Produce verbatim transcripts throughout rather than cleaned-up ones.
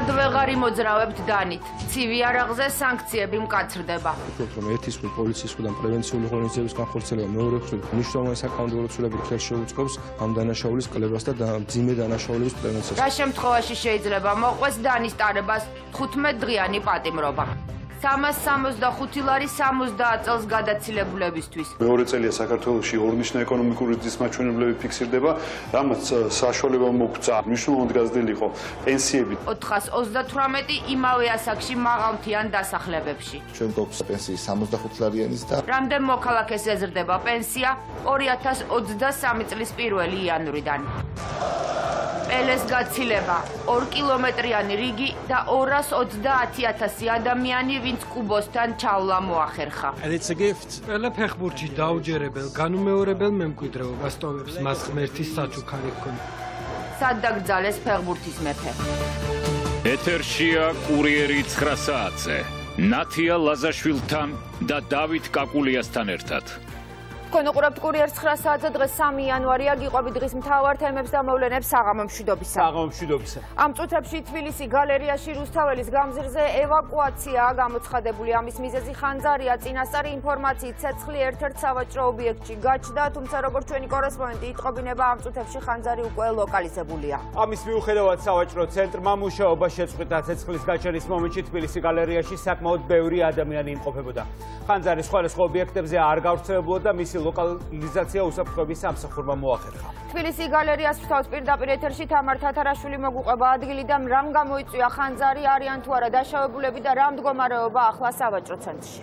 სად ვეღარ იმოძრავებთ დანით. ცივი არაღზე სანქციები მკაცრდება. ვფიქრობ, რომ ერთის მხრივ პოლიციის მხრიდან პრევენციული ღონისძიების განხორციელება, მეორე მხრივ მნიშვნელოვანი საკანონმდებლო ცვლილებით ხელს შეუწყობს ამ დანაშაულის კლებას და მძიმე დანაშაულების პრევენციას. რა შემთხვევაში შეიძლება მოყვეს დანის ტარებას თხუთმეტდღიანი პატიმრობა. სამას სამოცდახუთი ლარი სამოცდაათ წელს გადაცილებულებისთვის. მეორე წელია საქართველოში ორნიშნა ეკონომიკური ზრდის მაჩვენებლები ფიქსირდება, რამაც საშუალება მოგვცა მნიშვნელოვნად გაზრდილი იყო პენსიები. ოთხას ოცდათვრამეტი იმავე ასაკში მაღალმთიან დასახლებებში. ჩვენ გვაქვს პენსიის სამოცდახუთი ლარიანის და რამდენ მოქალაქეს ეზრდება პენსია ორი ათას ოცდასამი წლის პირველი იანვრიდან. პელეს გაცილება ორ კილომეტრიანი რიგი და ორას ოცდაათი ათასი ადამიანი, ვინც კუბოსთან ჩავლა მოახერხა. პელე ფეხბურთში დაუჯერებელ, განუმეორებელ მემკვიდრეობას ტოვებს, მას ღმერთის საჩუქარი ჰქონდა. სად დაკრძალეს ფეხბურთის მეფე? ეთერშია კურიერი ცხრა საათზე. ნათია ლაზაშვილთან და დავით კაკულიასთან ერთად. თქვენ უყურებთ კურიერს ცხრა საათზე, დღეს სამი იანვარია, გიყვებით დღის მთავარ თემებს და მოვლენებს საღამო მშვიდობისა. საღამო მშვიდობისა. ამ წუთებში თბილისი გალერეაში რუსთაველის გამზირზე ევაკუაციაა გამოცხადებული. ამის მიზეზი ხანძარია. წინასწარი ინფორმაციით ცეცხლი ერთ-ერთ სავაჭრო ობიექტში გაჩნდა, თუმცა როგორც ჩვენი კორესპონდენტი იტყობინება, ამ წუთებში ხანძარი უკვე ლოკალიზებულია. ამის მიუხედავად სავაჭრო ცენტრმა მუშაობა შეწყვიტა. ცეცხლის გაჩენის მომენტში თბილისი გალერეაში საკმაოდ ბევრი ადამიანი იმყოფებოდა. ხანძარი სხვადასხვა ობიექტებზე არ გავრცელებულა და მისი ლოკალიზაცია უსაფრთხოების სამსახურმა მოახერხა. თბილისი გალერეას ვრთავს პირდაპირ ეთერში თამარ თათარაშვილი მოგუყვება ადგილიდან, რამ გამოიწვია ხანძარი, არიან თუ არა დაშავებულები და რა მდგომარეობა ახლა სავაჭრო ცენტრში.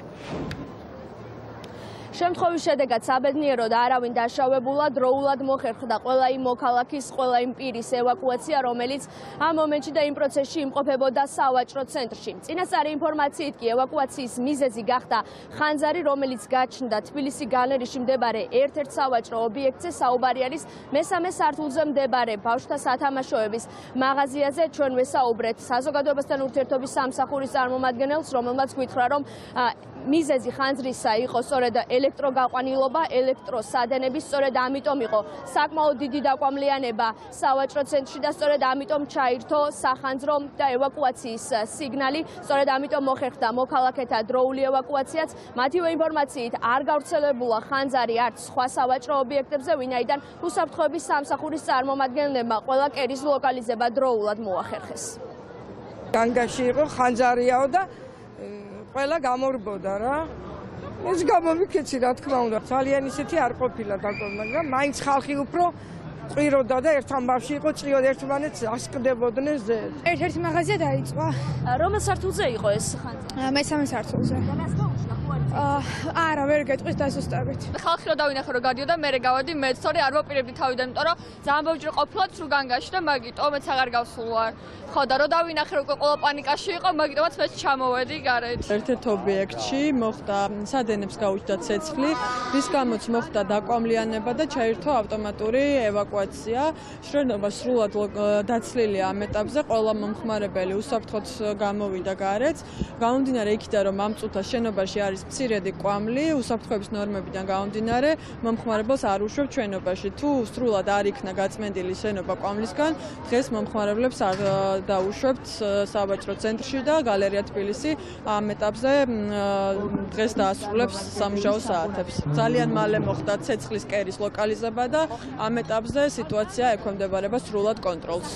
შემთხვევის შედეგად საბედნიეროდ არავინ დაშავებულა, დროულად მოხერხდა ყველა იმ მოქალაქის, ყველა იმ პირის ევაკუაცია, რომელიც ამ მომენტში და იმ პროცესში იმყოფებოდა სავაჭრო ცენტრში. წინასწარი ინფორმაციით კი ევაკუაციის მიზეზი გახდა ხანძარი, რომელიც გაჩნდა თბილისი გალერეაში მდებარე ერთ-ერთ სავაჭრო ობიექტზე. საუბარი არის მესამე სართულზე მდებარე ბავშვთა სათამაშოების მაღაზიაზე. ჩვენ ვესაუბრეთ საზოგადოებასთან ურთიერთობის სამსახურის წარმომადგენელს, რომელმაც გითხრა, რომ მიზეზი ხანძრისა იყო სწორედ ელექტროგაყვანილობა, ელექტროსადენები, სწორედ ამიტომ იყო საკმაოდ დიდი დაკვამლიანება სავაჭრო ცენტრში და სწორედ ამიტომ ჩაირთო სახანძრო და ევაკუაციის სიგნალი, სწორედ ამიტომ მოხერხდა მოქალაქეთა დროული ევაკუაციაც. მათივე ინფორმაციით არ გავრცელებულა ხანძარი არც სხვა სავაჭრო ობიექტებზე, ვინაიდან უსაფრთხოების სამსახურის წარმომადგენლებმა ყველა კერის ლოკალიზება დროულად მოახერხეს. განგაში იყო ხანძარიაო და ყველა გამორბოდა რა. ეს გამომიქეცი რა თქმა უნდა. ძალიან ისეთი არ ყოფილა დაკონდა, მაგრამ მაინც ხალხი უფრო ყვიროდა და ერთ ამბავში იყო წიოდ ერთმანეთს ასკდებოდნენ ზე. ერთ-ერთი მაღაზია დაიწყო. რომელ სართულზე იყო ეს ხანძარი? მესამე სართულზე. არა, ვერ გეტყვის დასუსტებით. ხალხი რო დავინახე რომ გადიოდა, მე გავადი მე სწორი არ მოპირებდი თავიდან, იმიტომ რომ ძალიან ბევრი ყოფილა თუ განგაში და მაგიტო მეც აღარ გავსულ ვარ. ხო და რო დავინახე რომ ყველა პანიკაში იყო, მაგიტომაც მეც ჩამოვედი გარეთ. ერთ-ერთ ობიექტში მოხდა სადენებს გაუჩნდა ცეცხლი, რის გამოც მოხდა დაკვამლიანება და ჩაირთო ავტომატური ევაკუაცია. შენობა სრულად დაცლილია ამ ეტაპზე, ყველა მომხმარებელი უსაფრთხოდ გამოვიდა გარეთ. გამომდინარე იქიდან რომ ამ წუთას შენობაში არის მცირედი კვამლი, უსაფრთხოების ნორმებიდან გამომდინარე, მომხმარებელს არ უშვებს ჩვენობაში. თუ სრულად არ იქნა გაწმენდილი შენობა კვამლისგან, დღეს მომხმარებლებს არ დაუშვებთ სავაჭრო ცენტრში და გალერეა თბილისი ამ ეტაპზე დღეს დაასრულებს სამუშაო საათებს. ძალიან მალე მოხდა ცეცხლის კერის ლოკალიზება და ამ ეტაპზე სიტუაცია ექვემდებარება სრულად კონტროლს.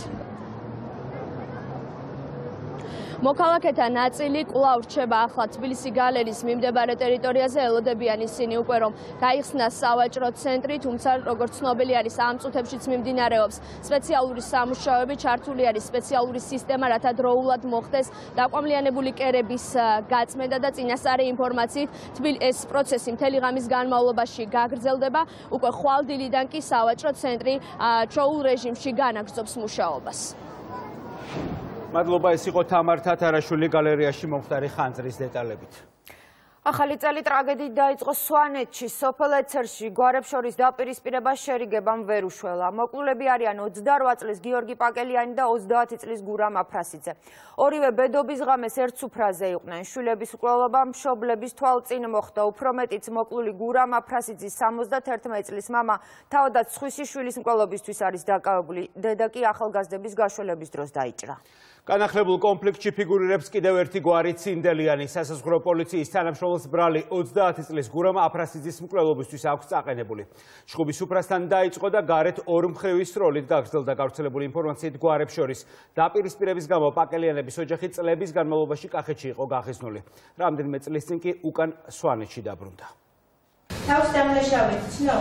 მოქალაქეთა ნაწილი კვლავ რჩება ახლა თბილისი გალერეის მიმდებარე ტერიტორიაზე, ელოდებიან ისინი უკვე რომ გაიხსნა სავაჭრო ცენტრი, თუმცა როგორც ცნობილი არის ამ წუთებშიც მიმდინარეობს სპეციალური სამუშაოები, ჩართული არის სპეციალური სისტემა, რათა დროულად მოხდეს დაკვამლიანებული კერების გაწმენდა და წინასწარი ინფორმაციით ეს პროცესი მთელი ღამის განმავლობაში გაგრძელდება. უკვე ხვალდილიდან კი სავაჭრო ცენტრი ჩოულ რეჟიმში განაგრძობს მუშაობას. მადლობა, ეს იყო თამარ თათარაშვილი გალერეაში მომხდარი ხანძრის დეტალებით. ახალი წელი ტრაგედიით დაიწყო სვანეთში, სოფელ ეცერში, გვარებს შორის დაპირისპირება შერიგებამ ვერ უშველა. მოკლულები არიან ოცდარვა წლის გიორგი პაკელიანი და ოცდაათი წლის გურამ აფრასიძე. ორივე ბედობის ღამეს ერთ სუფრაზე იყვნენ. შვილების მკვლელობა მშობლების თვალწინ მოხდა. უფრო მეტიც მოკლული გურამ აფრასიძის სამოცდაერთი წლის მამა თავადაც სხვისი შვილის მკვლელობისთვის არის დაკავებული. დედა კი ახალგაზრდების გაშველების დროს დაიჭრა. განახლებულ კონფლიქტში ფიგურირებს კიდევ ერთი გვარი ცინდელიანი. სასაზღვრო პოლიციის თანამშრომლის ბრალი ოცდაათი წლის გურამ აფრასიძის მკვლელობისთვის აქვს წაყენებული. შხუბის უფრასთან დაიწყო და გარეთ ორმხრივი სროლით გაგრძელდა. გავრცელებული ინფორმაციით გვარებს შორის დაპირისპირების გამო პაკელიანების ოჯახი წლების განმავლობაში კახეთში იყო გახიზნული. რამდენიმე წლის წინ კი უკან სვანეთში დაბრუნდა. თავს დამლაშავეთ, ცნო.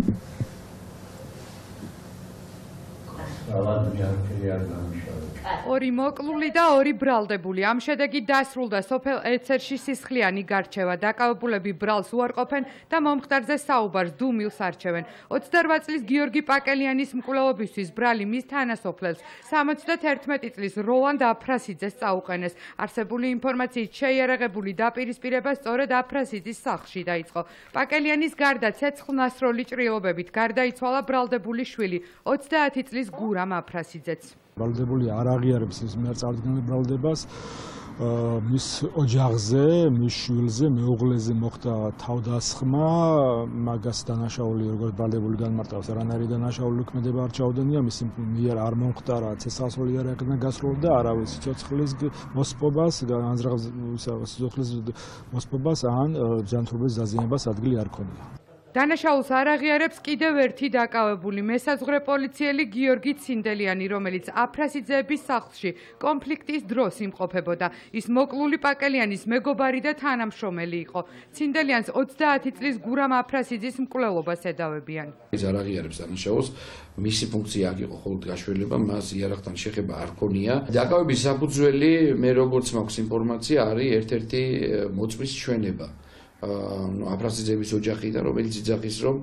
ორი მოკლული და ორი ბრალდებული. ამ შედეგით დასრულდა სოფელ ეცერში სისხლიანი გარჩევა. დაკავებულები ბრალს უარყოფენ და მომხდარზე საუბარს დუმილს არჩევენ. ოცდარვა წლის გიორგი პაკელიანის მკვლელობისთვის ბრალი მის თანასოფლელს სამოცდაერთმეტი წლის როლანდ აფრასიძეს წაუყენეს. არსებული ინფორმაციით შეიარაღებული დაპირისპირება სწორედ აფრასიძის სახლში დაიწყო. პაკელიანის გარდა ცეცხლნასროლი ჭრილობებით გარდაიცვალა ბრალდებული შვილი ოცდაათი წლის გურამ აფრასიძეც. ბრალდებული არ აღიარებს ის მიერ წარდგენილ ბრალდებას. მის ოჯახზე, მის შვილზე, მეუღლეზე მოხდა თავდასხმა, მაგას დანაშაული როგორც ბრალდებული განმარტავს, არანაირი დანაშაული უქმედება არ ჩაუდენია, მისი მიერ არ მომხდარა ცეცხლსასროლი იარაღიდან გასროლა და არავის სიცოცხლის მოსპობას, განზრახ სიცოცხლის მოსპობას ან ჯანმრთელობის დაზიანებას ადგილი არ ქონია. დანაშაულს არ აღიარებს კიდევ ერთი დაკავებული მესაზღვრე პოლიციელი გიორგი ცინდელიანი, რომელიც აფრასიძეების სახლში კონფლიქტის დროს იმყოფებოდა. ის მოკლული პაკელიანის მეგობარი და თანამშრომელი იყო. ცინდელიანს ოცდაათი წლის გურამ აფრასიძის მკვლელობას ედავებიან. ის არ აღიარებს დანაშაულს, მისი ფუნქცია აქ იყო მხოლოდ გაშველება, მას იარაღთან შეხება არ ქონია. დაკავების საფუძველი, მე როგორც მაქვს ინფორმაცია, არის ერთ-ერთი მოწმის ჩვენება. აფრასიძეების ოჯახიდან, რომელიც იძახის, რომ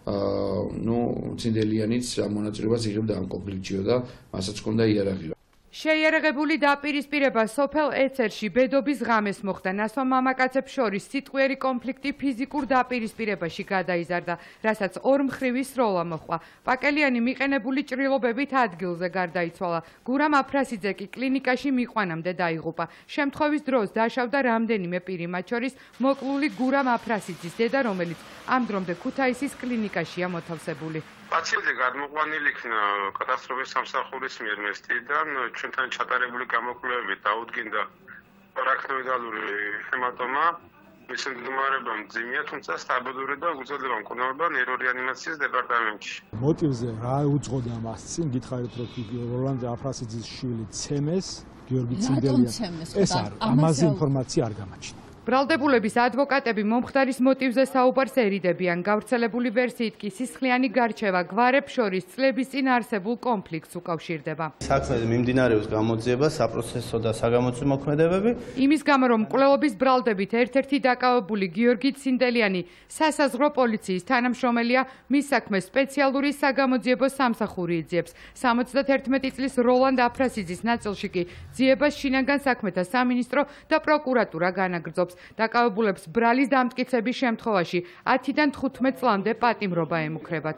ნუ ცინდელიანიც მონაწილეობას იღებდა ამ კონფლიქტშიო და მასაც ჰქონდა იარაღი. შეიარაღებული დაპირისპირება სოფელ ეცერში ბედობის ღამეს მოხდა. ნასვა მამაკაცებს შორის სიტყვიერი კონფლიქტი ფიზიკურ დაპირისპირებაში გადაიზარდა, რასაც ორმხრივი სროლა მოჰყვა. პაკელიანი მიყენებული ჭრილობებით ადგილზე გარდაიცვალა. გურამ აფრასიძე კი კლინიკაში მიყვანამდე დაიღუპა. შემთხვევის დროს დაშავდა რამდენიმე პირი, მათ შორის მოკლული გურამ აფრასიძის დედა, რომელიც ამ დრომდე ქუთაისის კლინიკაშია მოთავსებული. პაციენტი გადმოყვანილი იქნა კატასტროფის სამსახურის მიერ მესტიდან, ჩვენთან ჩატარებული გამოკვლევებით დაუდგინდა არაქნოიდალური ჰემატომა, მისი მდგომარეობა მძიმეა, თუმცა სტაბილური და უძლება მკურნალობა ნეირორეანიმაციის დეპარტამენტში. მოტივზე რა უძღოდა მას წინ გითხარით, რომ როლანდ აფრასიძის შვილი ცემეს, გიორგი ცინდელიანი. ეს არ ამაზე ინფორმაცია არ გამაჩნია. ბრალდებულების ადვოკატები მომხდარის მოტივზე საუბარს ერიდებიან. გავრცელებული ვერსიით კი სისხლიანი გარჩევა გვარებს შორის წლების წინ არსებულ კონფლიქტს უკავშირდება. საქმეზე მიმდინარეობს გამოძიება, საპროცესო და საგამოწმო მოქმედებები. იმის გამო, რომ მკვლელობის ბრალდებით ერთ-ერთი დაკავებული გიორგი ცინდელიანი სასაზღვრო პოლიციის თანამშრომელია, მის საქმეს სპეციალური საგამოძიებო სამსახური იძიებს. სამოცდაერთმეტი წლის როლანდ აფრასიძის ნაწილში კი ძიებას შინაგან საქმეთა სამინისტრო და პროკურატურა განაგრძობს. დაკავებულებს ბრალის დამტკიცების შემთხვევაში ათიდან თხუთმეტ წლამდე პატიმრობა ემუქრებათ.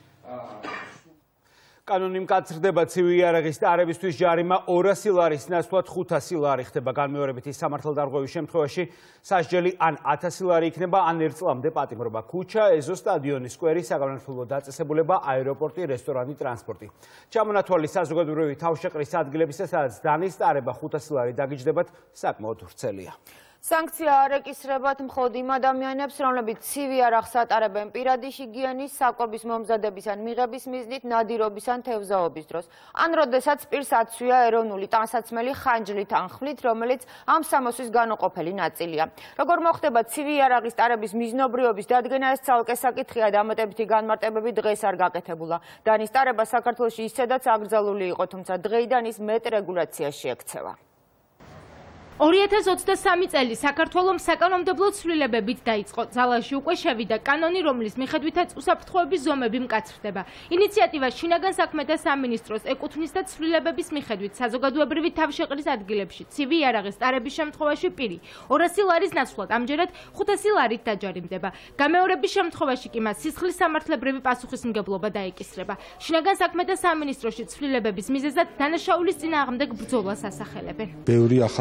კანონი მკაცრდება ცივი იარაღის ტარებისთვის ჯარიმა ორასი ლარის ნაცვლად ხუთასი ლარი ხდება. განმეორებით ის სამართალდარღვევის შემთხვევაში სასჯელი ან ათასი ლარი იქნება, ან ერთ წლამდე პატიმრობა. ქუჩა, ეზო, სტადიონი, სკვერი, საგანმანათლებლო დაწესებულება, აეროპორტი, რესტორანი, ტრანსპორტი. ჩამონათვალი საზოგადოებრივი თავშეყრის ადგილებისა, სადაც დანის ტარება ხუთასი ლარი დაგიჯდებათ, საკმაოდ ვრცელია. სანქცია არ ეკისრებათ მხოლოდ იმ ადამიანებს, რომლებიც ცივი იარაღს ატარებენ პირადი ჰიგიენის, საკვების მომზადების ან მიღების მიზნით, ნადირობის ან თევზაობის დროს. ან როდესაც პირს აცვია ეროვნული ტანსაცმელი ხანჯლით ან ხვლით, რომელიც ამ სამოსვის განუყოფელი ნაწილია. როგორ მოხდება ცივი იარაღის ტარების მიზნობრიობის დადგენა, ეს ცალკე საკითხია, დამატებითი განმარტებები დღეს არ გაკეთებულა. დანის ტარება საქართველოში ისედაც აკრძალული იყო, თუმცა დღეიდან ის მეტ რეგულაციას შეექცევა. ორი ათას ოცდასამი წელი საქართველოს საკანონმდებლო ცვლილებებით დაიწყო. ძალაში უკვე შევიდა კანონი, რომლის მიხედვითაც უსაფრთხოების ზომები მკაცრდება. ინიციატივა შინაგან საქმეთა სამინისტროს ეკუთვნის და ცვლილებების მიხედვით საზოგადოებრივი თავშეყრის ადგილებში ცივი იარაღის ტარების შემთხვევაში პირი ორასი ლარის ნაცვლად ამჯერად ხუთასი ლარით დაჯარიმდება. გამეორების შემთხვევაში კი მას სისხლის სამართლებრივი პასუხისმგებლობა დაეკისრება. შინაგან საქმეთა სამინისტროში ცვლილებების მიზეზად დანაშაულის წინააღმდეგ ბრძოლას ასახელებენ. ბევრი ახალგაზრდა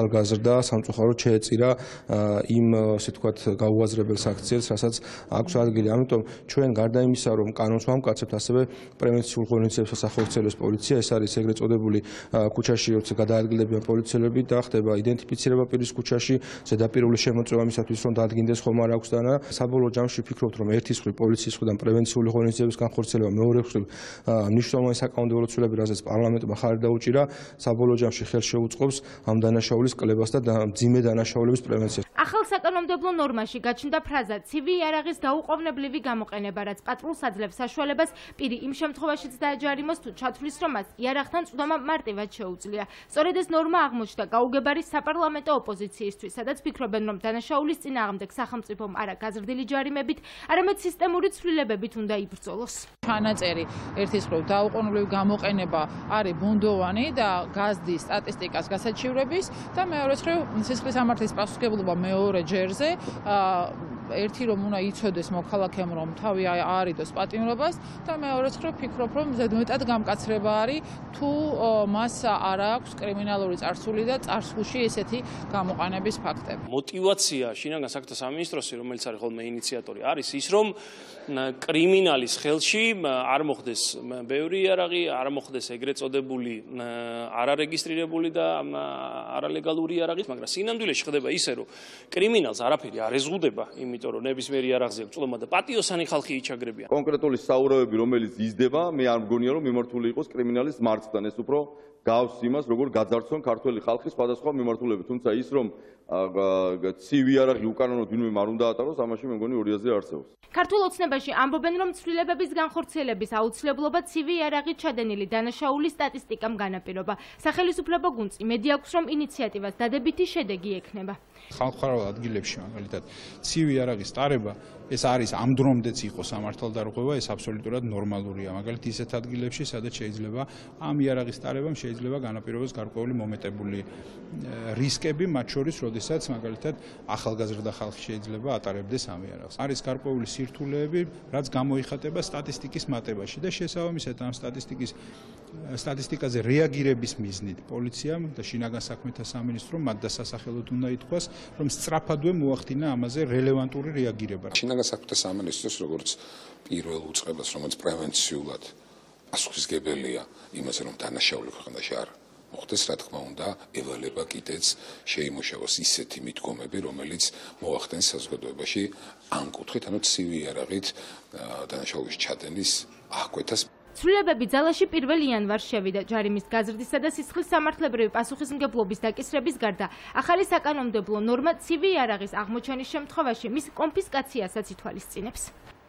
და სამწუხაროდ შეეწირა იმ ასე ვთქვათ გაუაზრებელ საქციელს, რასაც აქვს ადგილი. ამიტომ ჩვენ გარდა იმისა, რომ კანონს ვამკაცებთ, ასევე პრევენციულ ღონისძიებებს ახორციელებს პოლიცია. ეს არის ეგრეთ წოდებული ქუჩაში როცა გადაადგილდებიან პოლიციელები და ხდება იდენტიფიცირება პირის ქუჩაში, ზედაპირული შემოწმება მისათვის, რომ დაადგინდეს ხომ არ აქვს და რა. საბოლოო ჯამში ვფიქრობთ, რომ ერთის მხრივ პოლიციის მხრიდან პრევენციული ღონისძიებების განხორციელება, მეორე მხრივ მნიშვნელოვანი საკანონმდებლო ცვლილებები, რასაც პარლამენტმა ხარი დაუჭირა, საბოლოო ჯამში ხელს შეუწყობს ამ დანაშაულის კლებას და მძიმე დანაშაულების პრევენციას. ახალ საკანონმდებლო ნორმაში გაჩნდა ფრაზა ცივი იარაღის დაუყოვნებლივი გამოყენება, რაც პატრულს აძლევს საშუალებას პირი იმ შემთხვევაშიც დააჯარიმოს თუ ჩათვლის, რომ მას იარაღთან წვდომა მარტივად შეუძლია. სწორედ ეს ნორმა აღმოჩნდა გაუგებარი საპარლამენტო ოპოზიციისთვის, სადაც ფიქრობენ, რომ დანაშაულის წინააღმდეგ სახელმწიფომ არა გაზრდილი ჯარიმებით, არამედ სისტემური ცვლილებებით უნდა იბრძოლოს. ჩანაწერი ერთის მხრივ დაუყოვნებლივი გამოყენება არის ბუნდოვანი და გაზდის სტატისტიკას გასაჩივრების და მეორე მხრივ სისხლის სამართლის პასუხისმგებლობა მეორე ჯერზე ერთი რომ უნდა იცოდეს მოქალაქემ რომ თავი აარიდოს პატიმრობას და მეორე მხრივ ფიქრობ რომ ზედმეტად გამკაცრება არის თუ მას არ აქვს კრიმინალური წარსული და წარსულში ესეთი გამოყენების ფაქტები. მოტივაცია შინაგან საქმეთა სამინისტროსი, რომელიც არის ხოლმე ინიციატორი, არის ის რომ კრიმინალის ხელში არ მოხდეს ბევრი იარაღი, არ მოხდეს ეგრეთ წოდებული არარეგისტრირებული და არალეგალური იარაღით, მაგრამ სინამდვილეში ხდება ისე რომ კრიმინალს არაფერი არ ეზღუდება, იმიტომ რომ ნებისმიერი იარაღზე წვდომა და პატიოსანი ხალხი იჩაგრებიან. კონკრეტული საურავები, რომელიც იზრდება, მე არ მგონია რომ მიმართული იყოს კრიმინალის მარცხთან, ეს უფრო გავს იმას, როგორ გაძარცვენ ქართველი ხალხი სხვადასხვა მიმართულებით, თუმცა ის რომ ცივი იარაღი უკანონოდ ვინმე არ უნდა ატაროს, ამაში მე მგონი ორი აზრი არსებობს. ქართულ ოცნებაში ამბობენ, რომ ცვლილებების განხორციელების აუცილებლობა ცივი იარაღით ჩადენილი დანაშაულის სტატისტიკამ განაპირობა. სახელმწიფო გუნდს იმედი აქვს, რომ ინიციატივას დადებითი შედეგი ექნება. ხალხმრავალ ადგილებში მაგალითად ცივი იარაღის ტარება ეს არის ამ დრომდეც იყო სამართალდარღვევა, ეს აბსოლუტურად ნორმალურია. მაგალითად ისეთ ადგილებში, სადაც შეიძლება ამ იარაღის ტარებამ შეიძლება განაპირობოს გარკვეული მომეტებული რისკები, მათ შორის, როდესაც მაგალითად ახალგაზრდა ხალხი შეიძლება ატარებდეს ამ იარაღს. არის გარკვეული სირთულეები, რაც გამოიხატება სტატისტიკის მატებაში და შესაბამისად ამ სტატისტიკის სტატისტიკაზე რეაგირების მიზნით პოლიციამ და შინაგან საქმეთა სამინისტრომ მათ დასასახელოდ უნდა ითქვას, რომ სწრაფადვე მოახდინა ამაზე რელევანტური რეაგირება. შინაგან საქმეთა სამინისტროს როგორც პირველ უწყებას, რომელიც პრევენციულად პასუხისმგებელია იმაზე, რომ დანაშაული ქვეყანაში არ მოხდეს, რა თქმა უნდა, ევალება კიდეც შეიმუშავოს ისეთი მიდგომები, რომელიც მოახდენს საზოგადოებაში ამ კუთხით, ანუ ცივი იარაღით დანაშაულის ჩადენის აღკვეთას. ცვლილებები ძალაში პირველ იანვარს შევიდა. ჯარიმის გაზრდისა და სისხლის სამართლებრივი პასუხისმგებლობის დაკისრების გარდა, ახალი საკანონმდებლო ნორმა ცივი იარაღის აღმოჩენის შემთხვევაში მის კონფისკაციასაც ითვალისწინებს.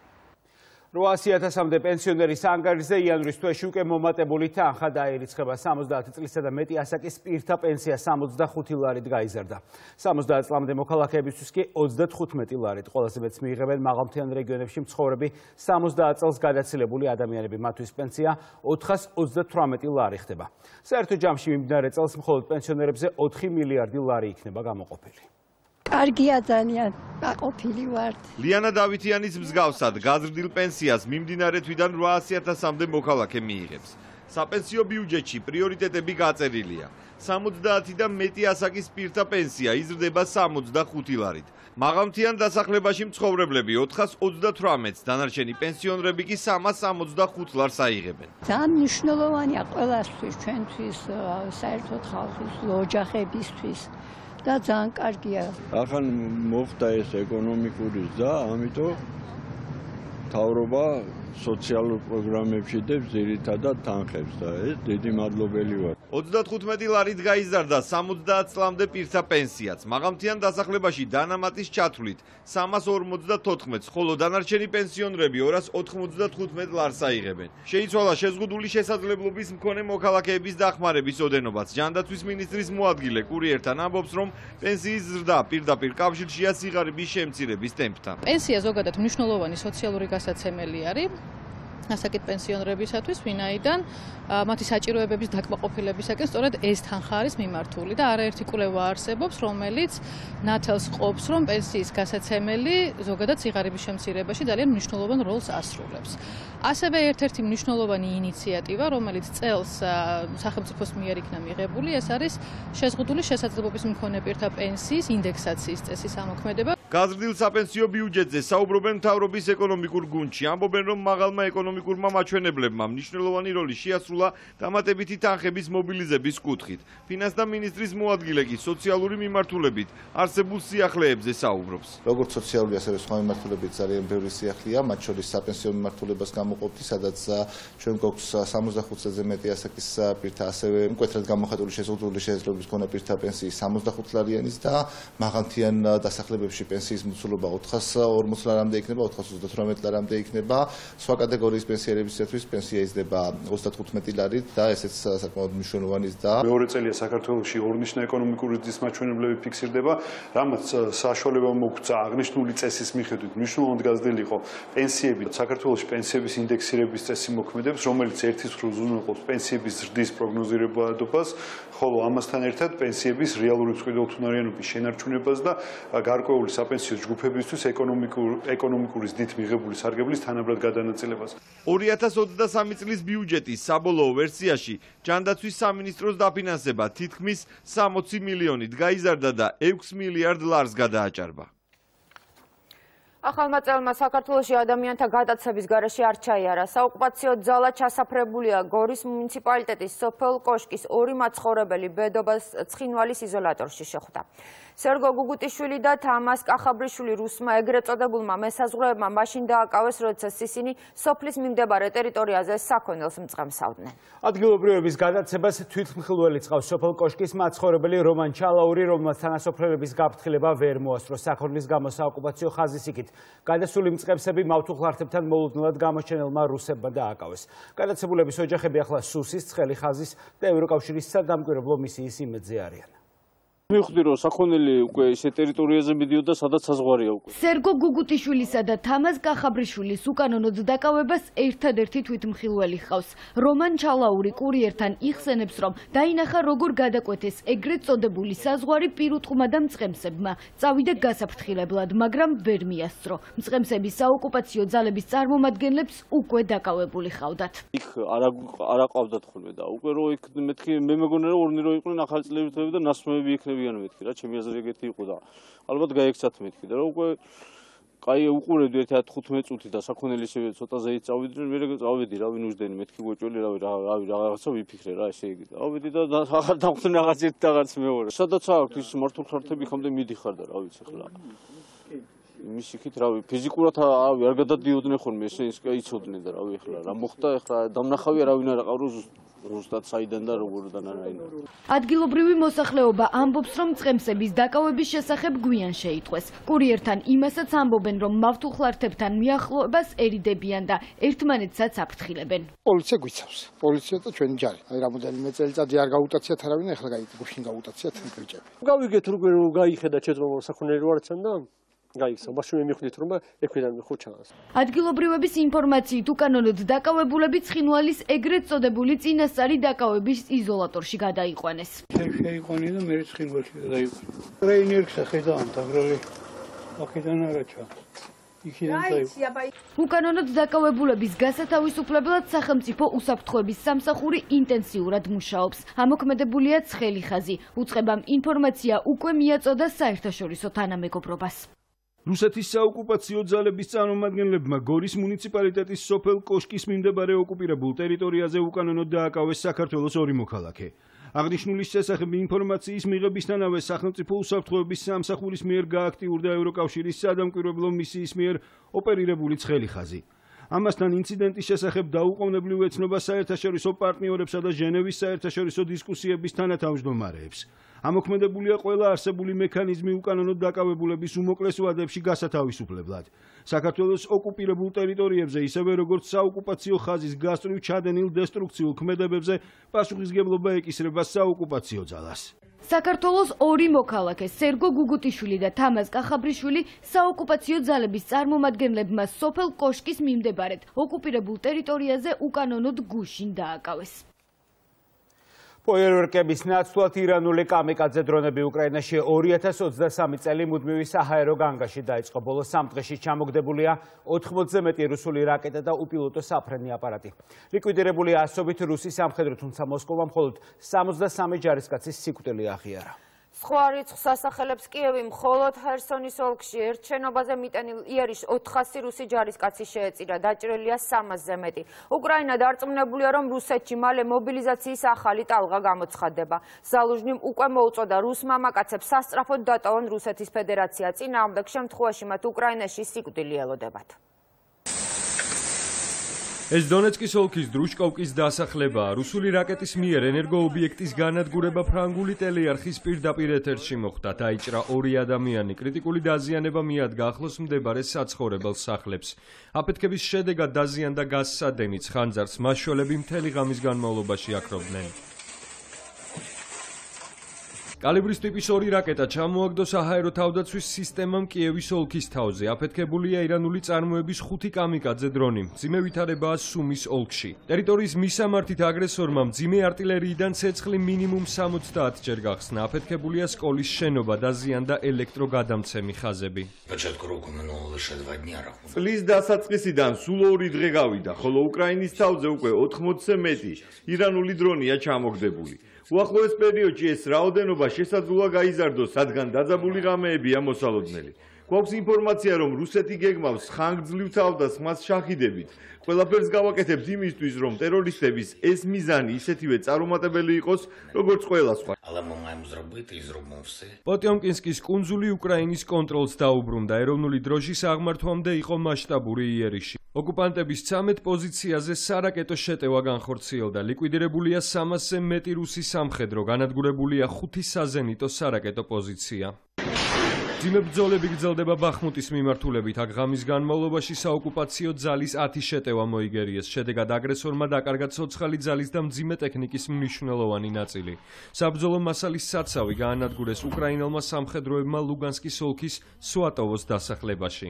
რვაასი ათასამდე პენსიონერის ანგარიშზე იანვრის თვეში უკვე მომატებული თანხა დაირიცხება. სამოცდაათი წლისა და მეტი ასაკის პირთა პენსია სამოცდახუთი ლარით გაიზარდა. სამოცდაათ წლამდე მოქალაქეებისთვის კი ოცდათხუთმეტი ლარით. ყველაზე მეტს მიიღებენ მაღალმთიან რეგიონებში მცხოვრები სამოცდაათ წელს გადაცილებული ადამიანები. მათთვის პენსია ოთხას ოცდათვრამეტი ლარი ხდება. საერთო ჯამში მიმდინარე წელს მხოლოდ პენსიონერებზე ოთხი მილიარდი ლარი იქნება გამოყოფილი. კარგია ძალიან, აყოფილი ვართ. ლიანა დავითიანის მსგავსად გაზრდილ პენსიას მიმდინარე თვიდან რვაასი ათასამდე მოქალაქე მიიღებს. საპენსიო ბიუჯეტში პრიორიტეტები გაწერილია. სამოცდაათი და მეტი ასაკის პირთა პენსია იზრდება სამოცდახუთი ლარით. მაღალმთიან დასახლებაში მცხოვრებლები ოთხას ოცდათვრამეტს, დანარჩენი პენსიონერები კი სამას სამოცდახუთ ლარს აიღებენ. ძალიან მნიშვნელოვანია ყველასთვის, ჩვენთვის, საერთოდ ხალხის, ოჯახებისთვის. და ძალიან კარგია. ახლა მოხდა ეს ეკონომიკური ზრდა, ამიტომ მთავრობა სოციალურ პროგრამებში დებს ძირითადად თანხებს და ეს დიდი მადლობელი ვარ. ოცდათხუთმეტი ლარით გაიზარდა სამოცდაათ წლამდე პირთა პენსიაც. მაღალმთიან დასახლებაში დანამატის ჩათვლით სამას ორმოცდათოთხმეტს, ხოლო დანარჩენი პენსიონერები ორას ოთხმოცდათხუთმეტ ლარს აიღებენ. შეიცვალა შეზღუდული შესაძლებლობის მქონე მოქალაქეების დახმარების ოდენობაც. ჯანდაცვის მინისტრის მოადგილე კურიერთან ამბობს, რომ პენსიის ზრდა პირდაპირ კავშირშია სიღარიბის შემცირების ტემპთან. პენსია ზოგადად მნიშვნელოვანი სოციალური გასაცემელი არის. ასაკით პენსიონერებისათვის, ვინაიდან მათი საჭიროებების დაკმაყოფილებისაკენ სწორედ ეს თანხა არის მიმართული და არაერთი კვლევა არსებობს, რომელიც ნათელს ყოფს, რომ პენსიის გასაცემელი ზოგადად სიღარიბის შემცირებაში ძალიან მნიშვნელოვან როლს ასრულებს. ასევე ერთ-ერთი მნიშვნელოვანი ინიციატივა, რომელიც წელს სახელმწიფოს მიერ იქნა მიღებული, ეს არის შეზღუდული შესაძლებლობის მქონე პირთა პენსიის ინდექსაციის წესის ამოქმედება. გაზრდილ საპენსიო ბიუჯეტზე საუბრობენ მთავრობის ეკონომიკურ გუნდში. ამბობენ, რომ მაღალმა ეკონომიკურმა მაჩვენებლებმა მნიშვნელოვანი როლი შეასრულა დამატებითი თანხების მობილიზების კუთხით. ფინანსთა მინისტრის მოადგილე კი სოციალური მიმართულებით არსებულ სიახლეებზე საუბრობს. როგორც სოციალური, ასევე სხვა მიმართულებით ძალიან ბევრი სიახლეა, მათ შორის საპენსიო მიმართულებას გამოყოფდი, სადაც ჩვენ გვაქვს სამოცდახუთ წელზე მეტი ასაკის პირთა, ასევე მკვეთრად გამოხატული შეზღუდული შესაძლებლობის მქონე პირთა პენსიის სამოცდახუთ ლარიანის და მაღალმთიან დასახლებებში პენსიის მოცულობა ოთხას ორმოც ლარამდე იქნება, ოთხას ოცდათვრამეტ ლარამდე იქნება. სხვა კატეგორიის პენსიერებისათვის პენსია იზრდება ოცდათხუთმეტი ლარით და ესეც საკმაოდ მნიშვნელოვანი და მეორე წელია საქართველოში ორნიშნა ეკონომიკური ზრდის მაჩვენებლები ფიქსირდება, რამაც საშუალება მოგცა აღნიშნული წესის მიხედვით მნიშვნელოვნად გაზრდილი იყო პენსიები. საქართველოში პენსიების ინდექსირების წესი მოქმედებს, რომელიც ერთის მხრივ უზრუნველყოფს პენსიების ზრდის პროგნოზირებადობას, ხოლო ამასთან ერთად პენსიების რეალური მწყვიდელთუნარიანობის შენარჩუნებას და გარკვეული საპენსიო ჯგუფებისთვის ეკონომიკური ზრდით მიღებული სარგებლის თანაბრად გადანაწილებას. ორი ათას ოცდასამი წლის ბიუჯეტის საბოლოო ვერსიაში ჯანდაცვის სამინისტროს დაფინანსება თითქმის სამოცი მილიონით გაიზარდა და ექვს მილიარდ ლარს გადააჭარბა. ახალმა წელმა საქართველოში ადამიანთა გადაცების გარეშე არ ჩაიარა. საოკუპაციო ძალა ჩასაფრებულია გორის მუნიციპალიტეტის სოფელ კოშკის ორი მაცხოვრებელი ბედობას ცხინვალის იზოლატორში შეხვდა. სერგო გუგუტიშვილი და თამას კახაბრიშვილი რუსმა ეგრეთ წოდებულმა მესაზღვრეებმა მაშინ დააკავეს, როდესაც ისინი სოფლის მიმდებარე ტერიტორიაზე საქონელს მწყემსავდნენ. ადგილობრივების გადაცებას თვითმხილველი წყავს სოფელ კოშკის მაცხოვრებელი რომან ჩალაური, რომელმაც თანასოფლელების გაფრთხილება ვერ მოასწრო საქონლის გამო საოკუპაციო ხაზის იქით. გადასული მწყემსები მავთუხლართებთან მოულოდნელად გამოჩენილმა რუსებმა დააკავეს. გადაცებულების ოჯახები ახლა სუსის, ცხელი ხაზის და ევროკავშირის სადამკვირვებლო მისიის იმედზე არიან. მივხვდი რომ საქონელი უკვე ისე ტერიტორიაზე მიდიოდა, სადაც საზღვარია უკვე. სერგო გუგუტიშვილისა და თამას კახაბრიშვილის უკანონოდ დაკავებას ერთადერთი თვითმხილველი ჰყავს. რომან ჩალაური კურიერთან იხსენებს, რომ დაინახა როგორ გადაკვეთეს ეგრეთ წოდებული საზღვარი პირუტყმა და მწყემსებმა. წავიდა გასაფრთხილებლად, მაგრამ ვერ მიასწრო. მწყემსები საოკუპაციო ძალების წარმომადგენლებს უკვე დაკავებული ჰყავდათ. იქ არა ყავდათ ხოლმე და უკვე რო იქ მეთქი მე მეგონა რომ ორნი რო იყვნენ ახალი წლებითები და ნასვამები იქნებიან. მეთქი რა ჩემი აზრი ეგეთი იყო და ალბათ გაიქცათ მეთქი და რა უკვე კაი უყურებდი ერთი ათი-თხუთმეტი წუთი და საქონელი ისე ცოტა ზეით წავიდი მე წავედი რავი ნუჟდენი მეთქი გოჭველი რავი რავი რაღაცა ვიფიქრე რა ესე იგი და ავედი და ახალ დამხნ რაღაც ერთ რაღაც მეორე სადაც აქვს ის მართულხართები ხამდე მიდიხარ და რა ვიცი ხლა იმის იქით რავი ფიზიკურად რავი არ გადადიოდნენ ხოლმე ესე ის იცოდნენ და რავი ხლა რა მოხდა ხლა დამნახავია რავინ არა ყავრო ზუსტად საიდან და როგორდან არაიდან. ადგილობრივი მოსახლეობა ამბობს, რომ წყემსების დაკავების შესახებ გვიან შეიტყვეს. კურიერთან იმასაც ამბობენ, რომ მავთუხლართებთან მიახლოებასერიდებიან და ერთმანეთსაც აფრთხილებენ. პოლიცია გვიცავს. პოლიცია და ჩვენი ჯარი. აი რამოდენიმე წელიწადი არ გაუტაციათ არავინ, ახლა გაიწი გუშინ გაუტაციათ ბიჭები. გავიგეთ როგორ გაიხედა ჩეძმობა საქონელი რო არცან და გაიქცა, მაშინ მივხვდით რომ ექვიდან ხუჩას. ადგილობრივების ინფორმაციით უკანონოდ დაკავებულები ცხინვალის ეგრეთ წოდებული წინასწარი დაკავების იზოლატორში გადაიყვანეს. შეიყვანე და მე ცხინვალში გადაიყვანე. რეინერგს ახედავთ აგროლი. აქედან არაჩა. იქიდან დაიყვანე. უკანონოდ დაკავებულების გასათავისუფლებლად სახელმწიფო უსაფრთხოების სამსახური ინტენსიურად მუშაობს. ამოქმედებულია ცხელი ხაზი. უწყებამ ინფორმაცია უკვე მიაწოდა საერთაშორისო თანამეგობრობას. რუსეთის საოკუპაციო ძალების წარმომადგენლებმა გორის მუნიციპალიტეტის სოფელ კოშკის მიმდებარე ოკუპირებულ ტერიტორიაზე უკანონოდ დააკავეს საქართველოს ორი მოქალაქე. აღნიშნულის შესახებ ინფორმაციის მიღებისთანავე სახელმწიფო უსაფრთხოების სამსახურის მიერ გააქტიურდა ევროკავშირის სადამკვირვებლო მისიის მიერ ოპერირებული ცხელი ხაზი. ამასთან ინციდენტის შესახებ დაუყოვნებლივ ეცნობა საერთაშორისო პარტნიორებსა და ჟენევის საერთაშორისო დისკუსიების თანათავმჯდომარეებს. ამოქმედებულია ყველა არსებული მექანიზმი უკანონოდ დაკავებულების უმოკლეს ვადებში გასათავისუფლებლად. საქართველოს ოკუპირებულ ტერიტორიებზე, ისევე როგორც საოკუპაციო ხაზის გასწვრივ ჩადენილ დესტრუქციულ ქმედებებზე პასუხისგებლობა ეკისრება საოკუპაციო ძალას. საქართველოს ორი მოქალაქე, სერგო გუგუტიშვილი და თამაზ კახაბრიშვილი საოკუპაციო ძალების წარმომადგენლებმა სოფელ კოშკის მიმდებარედ ოკუპირებულ ტერიტორიაზე უკანონოდ გუშინ დააკავეს. ფოიერვერკების ნაცვლად ირანული კამიკაძე დრონები უკრაინაში ორი ათას ოცდასამი წელი მუდმივი საჰაერო განგაში დაიწყო. ბოლო სამ დღეში ჩამოგდებულია ოთხმოცზე მეტი რუსული რაკეტა და უპილოტო საფრენი აპარატი. ლიკვიდირებულია ასობით რუსი სამხედრო, თუმცა მოსკოვამ მხოლოდ სამოცდასამი ჯარისკაცის სიკვდილი აღიარა. სხვა რიცხვ სასახელებს კიევი მხოლოდ ჰერსონის ოლქში ერთ შენობაზე მიტანილ იერიშ ოთხასი რუსი ჯარისკაცი შეეწირა, დაჭრილია სამასზე მეტი. უკრაინა დარწმუნებულია, რომ რუსეთში მალე მობილიზაციის ახალი ტალღა გამოცხადდება. ზალუჟნიმ უკვე მოუწოდა რუს მამაკაცებს სასწრაფოდ დატოვონ რუსეთის ფედერაცია. წინააღმდეგ შემთხვევაში მათ უკრაინაში სიკვდილი ელოდებათ. ეს დონეცკის ოლქის დრუშკოვკის დასახლებაა. რუსული რაკეტის მიერ ენერგოობიექტის განადგურება ფრანგული ტელეარხის პირდაპირ ეთერში მოხდა. დაიჭრა ორი ადამიანი. კრიტიკული დაზიანება მიადგა ახლოს მდებარე საცხოვრებელ სახლებს. აფეთქების შედეგად დაზიანდა გაზსადენიც. ხანძარს მასშველები მთელი ღამის განმავლობაში აქრობდნენ. კალიბრის ტიპის ორი რაკეტა ჩამოაგდო საჰაერო თავდაცვის სისტემამ კიევის ოლქის თავზე. აფეთქებულია ირანული წარმოების ხუთი კამიკაძე დრონი. მძიმე ვითარებაა სუმის ოლქში. ტერიტორიის მისამართით აგრესორმა მძიმე არტილერიიდან ცეცხლი მინიმუმ სამოცდაათჯერ გახსნა. აფეთქებულია სკოლის შენობა, დაზიანდა ელექტროგადამცემი ხაზები. წლის დასაწყისიდან სულ ორი დღე გავიდა, ხოლო უკრაინის თავზე უკვე ოთხმოცზე მეტი ირანული დრონია ჩამოგდებული. უახლოეს პერიოდში ეს რაოდენობა შესაძლოა გაიზარდოს, რადგან დაძაბული ღამეებია მოსალოდნელი. გვაქვს ინფორმაცია, რომ რუსეთი გეგმავს ხანგრძლივ თავდასხმას შაჰიდებით. ყველაფერს გავაკეთებთ იმისთვის, რომ ტერორისტების ეს მიზანი ისეთივე წარუმატებელი იყოს, როგორც ყველა სხვა. პოტიომკინსკის კუნძული უკრაინის კონტროლს დაუბრუნდა. ეროვნული დროშის აღმართვამდე იყო მასშტაბური იერიში. ოკუპანტების ცამეტ პოზიციაზე სარაკეტო შეტევა განხორციელდა. ლიკვიდირებულია სამასზე მეტი რუსი სამხედრო, განადგურებულია ხუთი საზენიტო სარაკეტო პოზიცია. მძიმე ბრძოლები გრძელდება ბახმუტის მიმართულებით. აქ ღამის განმავლობაში საოკუპაციო ძალის ათი შეტევა მოიგერიეს. შედეგად აგრესორმა დაკარგა ცოცხალი ძალის და მძიმე ტექნიკის მნიშვნელოვანი ნაწილი. საბრძოლო მასალის საცავი გაანადგურეს უკრაინელმა სამხედროებმა ლუგანსკის ოლქის სვატოვოს დასახლებაში.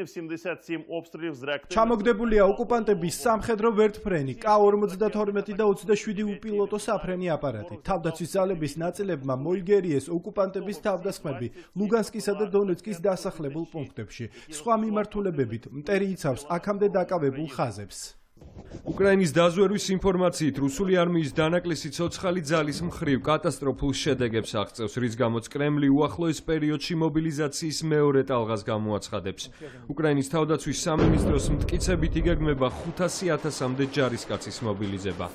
ჩამოგდებულია ოკუპანტების სამხედრო ვერტფრენი, კა ორმოცდათორმეტი და ოცდაშვიდი უპილოტო საფრენი აპარატი. თავდაცვის ძალების ნაწილებმა მოიგერიეს ოკუპანტების თავდასხმები ლუგანსკისა და დონეცკის დასახლებულ პუნქტებში. სხვა მიმართულებებით მტერი იცავს აქამდე დაკავებულ ხაზებს. უკრაინის დაზვერვის ინფორმაციით რუსული არმიის დანაკლისი ცოცხალი ძალის მხრივ კატასტროფულ შედეგებს აღწევს, რის გამოც კრემლი უახლოეს პერიოდში მობილიზაციის მეორე ტალღას გამოაცხადებს. უკრაინის თავდაცვის სამინისტროს მტკიცებით იგეგმება ხუთასი ათასამდე ჯარისკაცის მობილიზება.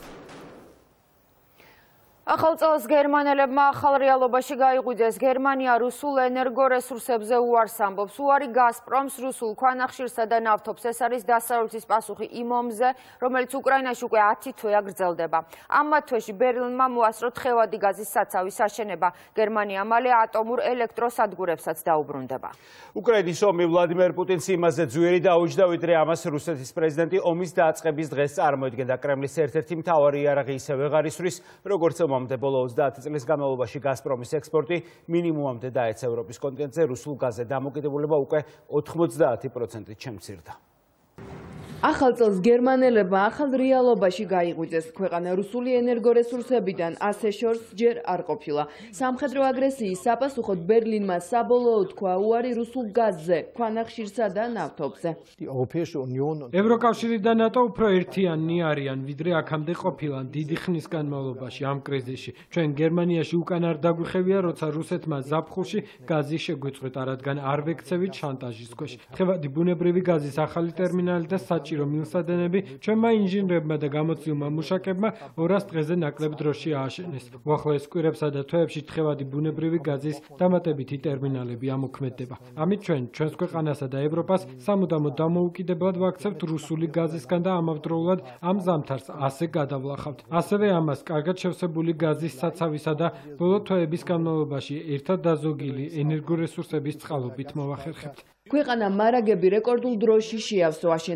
ახალ წელს გერმანელებმა ახალ რეალობაში გაიღვიძეს. გერმანია რუსულ ენერგორესურსებზე უარს ამბობს. უარი გაზპრომს, რუსულ ქვანახშირსა და ნავთობს. ეს არის დასავლეთის პასუხი იმ ომზე, რომელიც უკრაინაში უკვე ათი თვეა გრძელდება. ამ თვეში ბერლინმა მოასწრო თხევადი გაზის საცავის აშენება. გერმანია მალე ატომურ ელექტროსადგურებსაც დაუბრუნდება. უკრაინის ომი ვლადიმერ პუტინს იმაზე ძვირი დაუჯდა, ვიდრე ამას რუსეთის პრეზიდენტი ომის დაწყების დღეს წარმოიდგენდა. კრემლის ერთ-ერთი მთავარი იარაღი ისევ ვეღარ ისვრის, როგორც ომამდე ბოლო ოცდაათი წლის განმავლობაში გაზპრომის ექსპორტი მინიმუმამდე დაეცა ევროპის კონტინენტზე. რუსულ გაზზე დამოკიდებულება უკვე ოთხმოცდაათი პროცენტით შემცირდა. ახალ წელს გერმანელებმა ახალ რეალობაში გაიღვიძეს. ქვეყანა რუსული ენერგორესურსებიდან ასე შორს ჯერ არ ყოფილა. სამხედრო აგრესიის საპასუხოდ ბერლინმა საბოლოოდ თქვა უარი რუსულ გაზზე, ქვანახშირსა და ნავთობზე. ევროკავშირი და ნატო უფრო ერთიანნი არიან, ვიდრე აქამდე ყოფილან დიდი ხნის განმავლობაში ამ კრიზისში. ჩვენ გერმანიაში უკან არ დაგვიხევია, როცა რუსეთმა ზაფხულში გაზი შეგვიწყვეტა, რადგან არ ვექცევით შანტაჟის ქვეშ. თხევადი ბუნებრივი გაზის ახალი ტერმინალი და საჭირო მილსადენები ჩვენმა ინჟინრებმა და გამოცდილმა მუშაკებმა ორას დღეზე ნაკლებ დროში ააშენეს. უახლოეს კვირებსა და თვეებში თხევადი ბუნებრივი გაზის დამატებითი ტერმინალები ამოქმედდება. ამით ჩვენ ჩვენს ქვეყანასა და ევროპას სამუდამოდ დამოუკიდებლად ვაქცევთ რუსული გაზისგან და ამავდროულად ამ ზამთარს ასე გადავლახავთ. ასევე ამას კარგად შევსებული გაზის საცავისა და ბოლო თვეების განმავლობაში ერთად დაზოგილი ენერგორესურსების წყალობით მოვახერხებთ. ქვეყანა მარაგები რეკორდულ დროში შეავსო, აშენდა თხევადი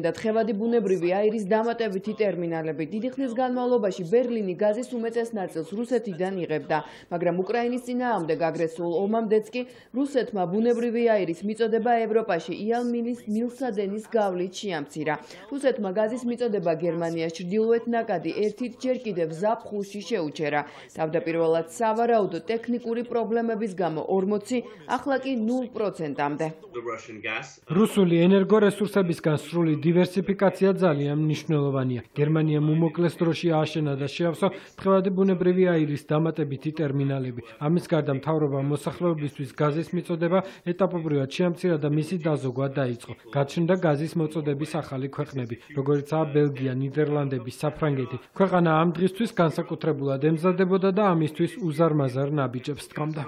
ფრთხილად ბუნებრივი აირის დამატებითი ტერმინალები. დიდი ხნის განმავლობაში ბერლინი გაზის უმეტეს ნაწილს რუსეთიდან იღებდა, მაგრამ უკრაინის წინააღმდეგ აგრესიულ ომამდეც კი რუსეთმა ბუნებრივი აირის მიწოდება ევროპაში იალმინის მილსადენის გავლით შეამცირა. რუსეთმა გაზის მიწოდება გერმანიას ჩრდილოეთ ნაკადი ერთით ჯერ კიდევ ზაფხულში შეუჩერა. თავდაპირველად სავარაუდო ტექნიკური პრობლემების გამო ორმოცი, ახლა კი ნულ პროცენტამდე. რუსული ენერგორესურსებისგან სრული დივერსიფიკაცია ძალიან მნიშვნელოვანია. გერმანიამ უმოკლეს დროში ააშენა და შეავსო ფრთხილად ბუნებრივი აირის დამატებითი ტერმინალები. ამის გარდა მთავრობამ მოსახლეობისთვის გაზის მიწოდება ეტაპობრივად შეამცირა და მისი დაზოგვა დაიწყო. გაჩნდა გაზის მოწოდების ახალი ქვეყნები, როგორიცაა ბელგია, ნიდერლანდები, საფრანგეთი. ქვეყანა ამ დღისთვის განსაკუთრებულად ემზადებოდა და ამისთვის უზარმაზარ ნაბიჯებს დგამდა.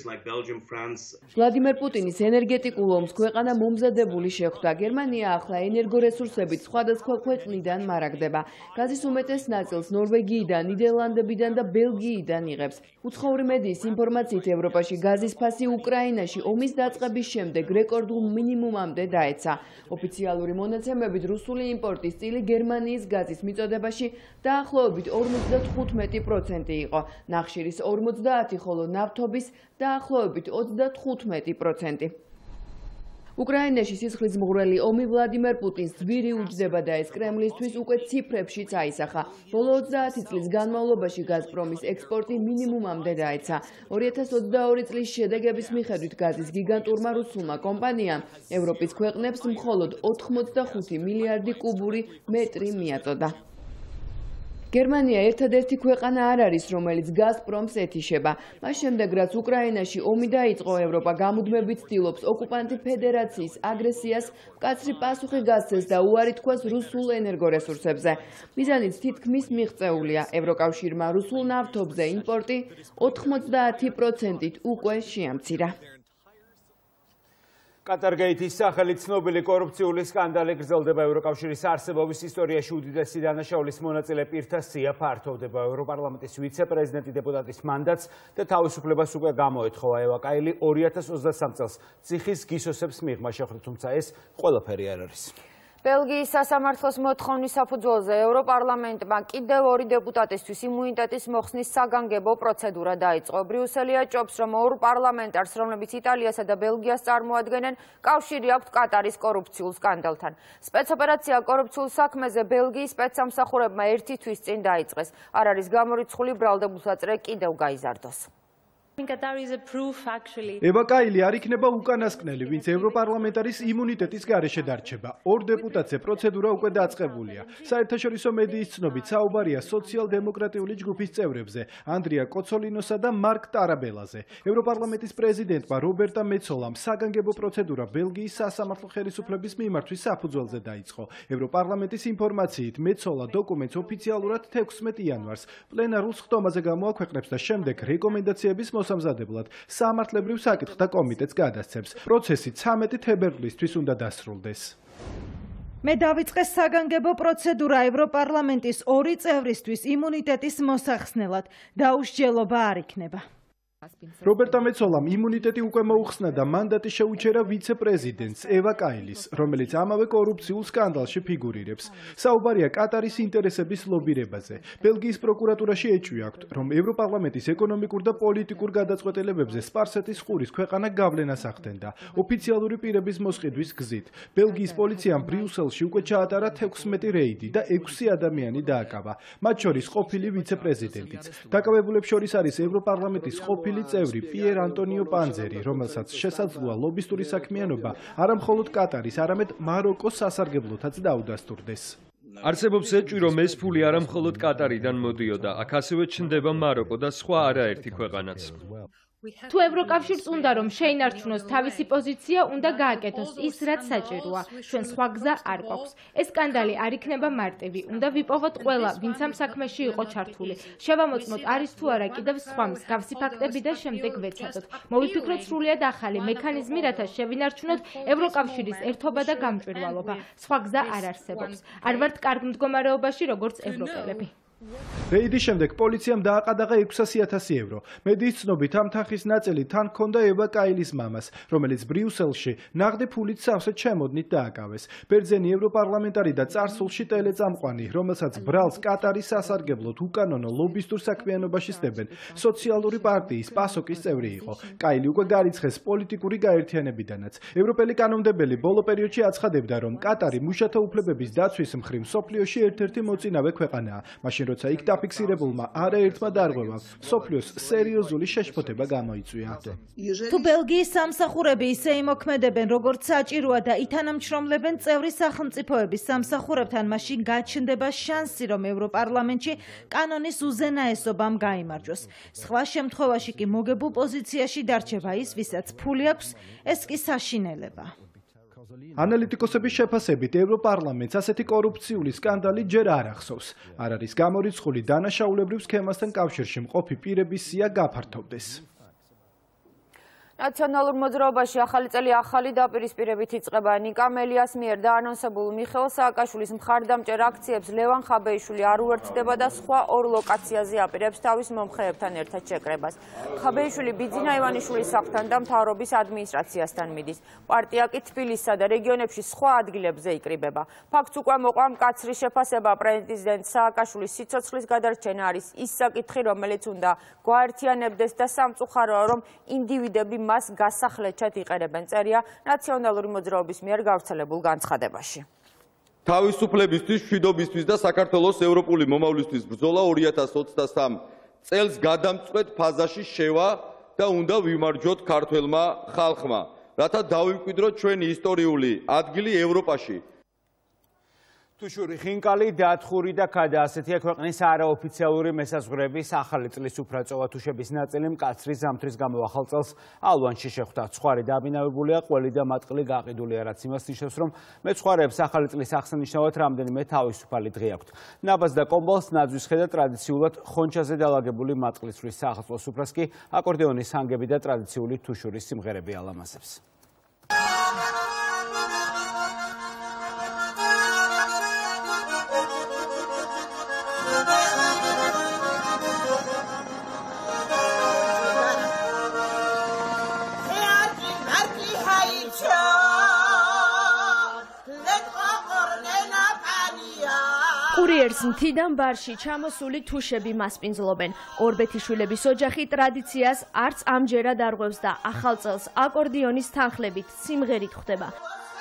ვლადიმერ პუტინის ენერგეტიკულ ომს ქვეყანა მომზადებული შეხვდა. გერმანია ახლა ენერგორესურსებით სხვადასხვა ქვეყნიდან მარაგდება. გაზის უმეტეს ნაწილს ნორვეგიიდან, ნიდერლანდებიდან და ბელგიიდან იღებს. უცხოური მედიის ინფორმაციით ევროპაში გაზის ფასი უკრაინაში ომის დაწყების შემდეგ რეკორდულ მინიმუმამდე დაეცა. ოფიციალური მონაცემებით რუსული იმპორტის წილი გერმანიის გაზის მიწოდებაში დაახლოებით ორმოცდათხუთმეტი პროცენტი იყო, ნახშირის ორმოცდაათი, ხოლო ნავთობის დაახლოებით ოცდათხუთმეტი პროცენტი. უკრაინაში სისხლის მღვრელი ომი ვლადიმერ პუტინს ძვირი უჯდება და ეს კრემლისთვის უკვე ციფრებშიც აისახა. ბოლო ოცდაათი წლის განმავლობაში გაზპრომის ექსპორტი მინიმუმამდე დაეცა. ორი ათას ოცდაორი წლის შედეგების მიხედვით გაზის გიგანტურმა რუსულმა კომპანიამ ევროპის ქვეყნებს მხოლოდ ოთხმოცდახუთი მილიარდი კუბური მეტრი მიაწოდა. გერმანია ერთადერთი ქვეყანა არ არის, რომელიც გაზპრომს ეთიშება. მას შემდეგ, რაც უკრაინაში ომი დაიწყო, ევროპა გამუდმებით ცდილობს ოკუპანტი ფედერაციის აგრესიას მკაცრი პასუხი გასცეს და უარი თქვას რუსულ ენერგორესურსებზე. მიზანიც თითქმის მიღწეულია. ევროკავშირმა რუსულ ნავთობზე იმპორტი ოთხმოცდაათი პროცენტით უკვე შეამცირა. კატარგეითის სახელით ცნობილი კორუფციული სკანდალი გრძელდება ევროკავშირის არსებობის ისტორიაში უდიდესი დანაშაულის მონაწილე პირთა სია ფართოვდება. ევროპარლამენტის ვიცე-პრეზიდენტი დეპუტატის მანდატს და თავისუფლებას უკვე გამოეთხოვა. ევა კაილი ორი ათას ოცდასამ წელს ციხის გისოსებს მიღმა შეხვდა, თუმცა ეს ყველაფერი არ არის. ბელგიის სასამართლოს მოთხოვნის საფუძველზე ევროპარლამენტმა კიდევ ორი დეპუტატისთვის იმუნიტეტის მოხსნის საგანგებო პროცედურა დაიწყო. ბრიუსელია ჭობს, რომ ორ პარლამენტარს, რომლებიც იტალიასა და ბელგიას წარმოადგენენ, კავშირი აქვთ კატარის კორუფციულ სკანდალთან. სპეცოპერაცია კორუფციულ საქმეზე ბელგიის სპეცსამსახურებმა ერთი თვის წინ დაიწყეს. არ არის გამორიცხული ბრალდებულსაწრე კიდევ გაიზარდოს. ევა კაილი არ იქნება უკანასკნელი, ვინც ევროპარლამენტარის იმუნიტეტის გარეშე დარჩება. ორ დეპუტატზე პროცედურა უკვე დაწყებულია. საერთაშორისო მედიის ცნობით საუბარია სოციალ-დემოკრატიული ჯგუფის წევრებზე, ანდრია კოცოლინოსა და მარკ ტარაბელაზე. ევროპარლამენტის პრეზიდენტმა რობერტა მეცოლამ საგანგებო პროცედურა ბელგიის სასამართლო ხელისუფლების მიმართვის საფუძველზე დაიწყო. ევროპარლამენტის ინფორმაციით მეცოლა დოკუმენტს ოფიციალურად თექვსმეტი იანვარს პლენარულ სხდომაზე გამოაქვეყნებს და შემდეგ რეკომენდაციების მოსამზადებლად სამართლებრივ საკითხთა კომიტეტს გადასცემს. პროცესი ცამეტი თებერვლისთვის უნდა დასრულდეს. მე დავიწყე საგანგებო პროცედურა ევროპარლამენტის ორი წევრისთვის იმუნიტეტის მოსახსნელად. დაუსჯელობა არ იქნება. რობერტა მეცოლამ იმუნიტეტი უკვე მოუხსნა და მანდატი შეუჩერა ვიცე-პრეზიდენტს ევა კაილის, რომელიც ამავე კორუფციულ სკანდალში ფიგურირებს. საუბარია კატარის ინტერესების ლობირებაზე. ბელგიის პროკურატურაში ეჭვი აქვთ, რომ ევროპარლამენტის ეკონომიკურ და პოლიტიკურ გადაწყვეტილებებზე სპარსეთის ყურის ქვეყანა გავლენას ახდენდა. ოფიციალური პირების მოსყიდვის გზით. ბელგიის პოლიციამ ბრიუსელში უკვე ჩაატარა თექვსმეტი რეიდი და ექვსი ადამიანი დააკავა, მათ შორის ყოფილი ვიცე-პრეზიდენტიც. დაკავებულებს შორის არის ევროპარლამენტის ყოფილი წევრი პიერ ანტონიო პანზერი, რომელსაც შესაძლოა ლობისტური საქმიანობა არა მხოლოდ კატარის, არამედ მაროკოს სასარგებლოთაც დაუდასტურდეს. არსებობს ეჭვი, რომ ეს ფული არა მხოლოდ კატარიდან მოდიოდა, აქ ასევე ჩნდება მაროკო და სხვა არაერთი ქვეყანაც. თუ ევროკავშირს უნდა რომ შეინარჩუნოს თავისი პოზიცია, უნდა გააკეთოს ის, რაც საჭიროა. ჩვენ სხვა გზა არ გვაქვს. ეს სკანდალი არ იქნება მარტივი. უნდა ვიპოვოთ ყველა, ვინც ამ საქმეში იყო ჩართული. შევამოწმოთ, არის თუ არა კიდევ სხვა მსგავსი ფაქტები და შემდეგ ვეცადოთ. მოვიფიქროთ სრულიად ახალი მექანიზმი, რათა შევინარჩუნოთ ევროკავშირის ერთობა და გამჭვირვალობა. სხვა გზა არ არსებობს. არ ვართ კარგ მდგომარეობაში, როგორც ევროპელები. რეიდის შემდეგ პოლიციამ დააყადაღა ექვსასი ათასი ევრო. მედიის ცნობით ამ თანხის ნაწილი თან ჰქონდა ევა კაილის მამას, რომელიც ბრიუსელში ნაღდი ფულით სავსედ შემოდნით დააკავეს. ბერძენი ევროპარლამენტარი და წარსულში ტელეწამყვანი, რომელსაც ბრალს კატარის სასარგებლოდ უკანონო ლობისტურ საქმიანობაში სდებენ, სოციალური პარტიის პასოკის წევრი იყო. კაილი უკვე გარიცხეს პოლიტიკური გაერთიანებიდანაც. ევროპელი კანონმდებელი ბოლო პერიოდში აცხადებდა, რომ კატარი მუშათა უფლებების დაცვის მხრივ მსოფლიოში ერთ-ერთი მოწინავე ქვეყანაა. მაშინ როცა იქ დაფიქსირებულმა არაერთმა დარღვევამ მსოფლიოს სერიოზული შეშფოთება გამოიწვია. თუ ბელგიის სამსახურები ისე იმოქმედებენ, როგორც საჭიროა და ითანამშრომლებენ წევრი სახელმწიფოების სამსახურებთან, მაშინ გაჩნდება შანსი, რომ ევროპარლამენტში კანონის უზენაესობამ გაიმარჯვოს. სხვა შემთხვევაში კი მოგებულ პოზიციაში დარჩება ის, ვისაც ფული აქვს, ეს კი საშინელება. ანალიტიკოსების შეფასებით ევროპარლამენტს ასეთი კორუფციული სკანდალი ჯერ არ ახსოვს. არ არის გამორიცხული დანაშაულებრივ სქემასთან კავშირში მყოფი პირების სია გაფართოვდეს. ნაციონალურ მოძრაობაში ახალი წელი ახალი დაპირისპირებით იწყება. ნიკა მელიას მიერ დაანონსებულ მიხეილ სააკაშვილის მხარდამჭერ აქციებს ლევან ხაბეიშვილი არ უერთდება და სხვა ორ ლოკაციაზე აპირებს თავის მომხრეებთან ერთად შეკრებას. ხაბეიშვილი ბიძინა ივანიშვილის სახლთან და მთავრობის ადმინისტრაციასთან მიდის. პარტია კი თბილისსა და რეგიონებში სხვა ადგილებზე იკრიბება. ფაქტს უკვე მოყვა მკაცრი შეფასება. პრეზიდენტ სააკაშვილის სიცოცხლის გადარჩენა არის ის საკითხი, რომელიც უნდა გვაერთიანებდეს და სამწუხაროა, რომ ინდივიდები მას გასახლეჩად იყერებენ, წერია ნაციონალური მოძრაობის მიერ გავრცელებულ განცხადებაში. თავისუფლებისთვის, მშვიდობისთვის და საქართველოს ევროპული მომავლისთვის ბრძოლა ორი ათას ოცდასამ წელს გადამწყვეტ ფაზაში შევა და უნდა ვიმარჯვოთ ქართველმა ხალხმა, რათა დავიმკვიდროთ ჩვენი ისტორიული ადგილი ევროპაში. თუშური, ხინკალი, დათხური და ქადა ასეთია ქვეყნის არაოფიციალური მესაზღვრების ახალი წლის უფრაწოვა თუშების ნაწილი მკაცრი ზამთრის გამო ახალ წელს ალვანში შეხვდა. ცხვარი დამინავებულია, ყველი და მატყლი გაყიდულია, რაც იმას ნიშნავს, რომ მეცხვარეებს ახალი წლის აღსანიშნავად რამდენიმე თავისუფალი დღე აქვთ. ნაბას და კომბალს ნაძვის ხედა ტრადიციულად ხონჩაზე დალაგებული მატყლისვრის საახალწლო სუფრას კი აკორდეონის ჰანგები და ტრადიციული თუშურის სიმღერები ალამაზებს. კურიერს მთიდან ბარში ჩამოსული თუშები მასპინძლობენ. ორბეთიშვილების ოჯახი ტრადიციას არც ამჯერად არღვევს და ახალ წელს აკორდეონის თანხლებით სიმღერით ხვდება.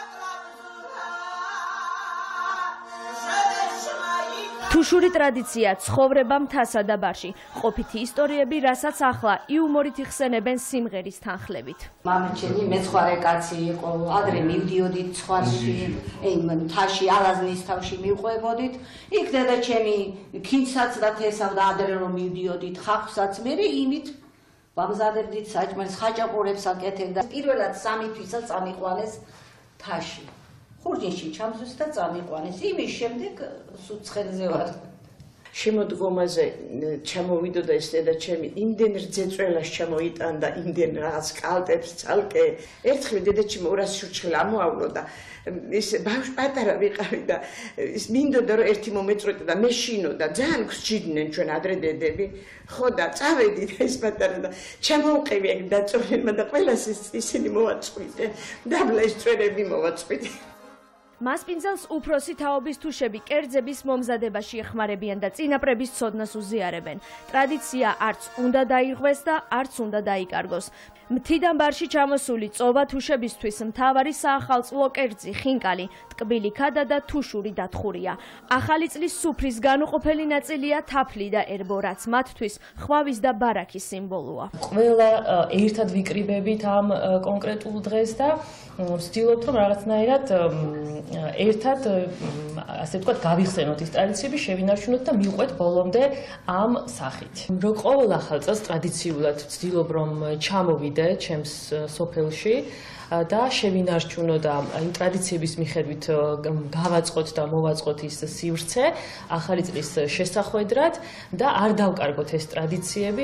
თუშური ტრადიცია ცხოვრება მთასა და ბარში. ყოფითი ისტორიები, რასაც ახლა იუმორით იხსენებენ სიმღერის თანხლებით. მამაჩემი მეცხვარე კაცი იყო, ადრე მივდიოდით ცხვარში, ე მთაში ალაზნის თავში მივყვებოდით. იქ დედაჩემი ქინცსაც და თესავდა ადრე რომ მივდიოდით, ხახვსაც მე იმით ვამზადებდით საჭმელს, ხაჭაპურებს აკეთებდა. პირველად სამი თვისა წამიყვანეს მთაში. ხურჯინში ჩამზვის და წამიყვანეს. იმის შემდეგ სუცხელზე ვარ. შემოდგომაზე ჩამოვიდო და ეს დედაჩემი იმდენ რძეწველას ჩამოიტანდა, იმდენ რაღაც კალტებს ცალკე. ერთხელ დედაჩემი ორას შურჩხელა ამოავლო და ის ბავშვი პატარა ვიყავი და ის მინდოდა რომ ერთი მომეწყვეტა და მეშინო და ძალიან გსჯიდნენ ჩვენ ადრე დედები. ხო და წავედი და ის პატარა და ჩამოვყევი აქ დაწვრილმა და ყველას ისინი მოვაწყვიტე. დაბლა ის წვერები მოვაწყვიტე. მასპინძელს უფროსი თაობის თუშები კერძების მომზადებაში ეხმარებიან და წინაპრების ცოდნას უზიარებენ. ტრადიცია არც უნდა დაირღვეს და არც უნდა დაიკარგოს. მთიდან ბარში ჩამოსული წოვა თუშებისთვის მთავარი საახალწლო კერძი, ხინკალი, ტკბილი ქადა და თუშური დათხურია. ახალი წლის სუფრის განუყოფელი ნაწილია თაფლი და ერბო, რაც მათთვის ხვავის და ბარაქის სიმბოლოა. ყველა ერთად ვიკრიბებით ამ კონკრეტულ დღეს და ვცდილობთ რომ რაღაცნაირად ერთად ასე ვთქვათ გავიხსენოთ ის ტრადიციები, შევინარჩუნოთ და მივყვეთ ბოლომდე ამ სახით. რო ყოველ ახალ წელს ტრადიციულად ვცდილობ რომ ჩამოვიდე ჩემს სოფელში და შევინარჩუნო და იმ ტრადიციების მიხედვით გავაწყოთ და მოვაწყოთ ის სივრცე ახალი წლის შესახვედრად და არ დავკარგოთ ეს ტრადიციები.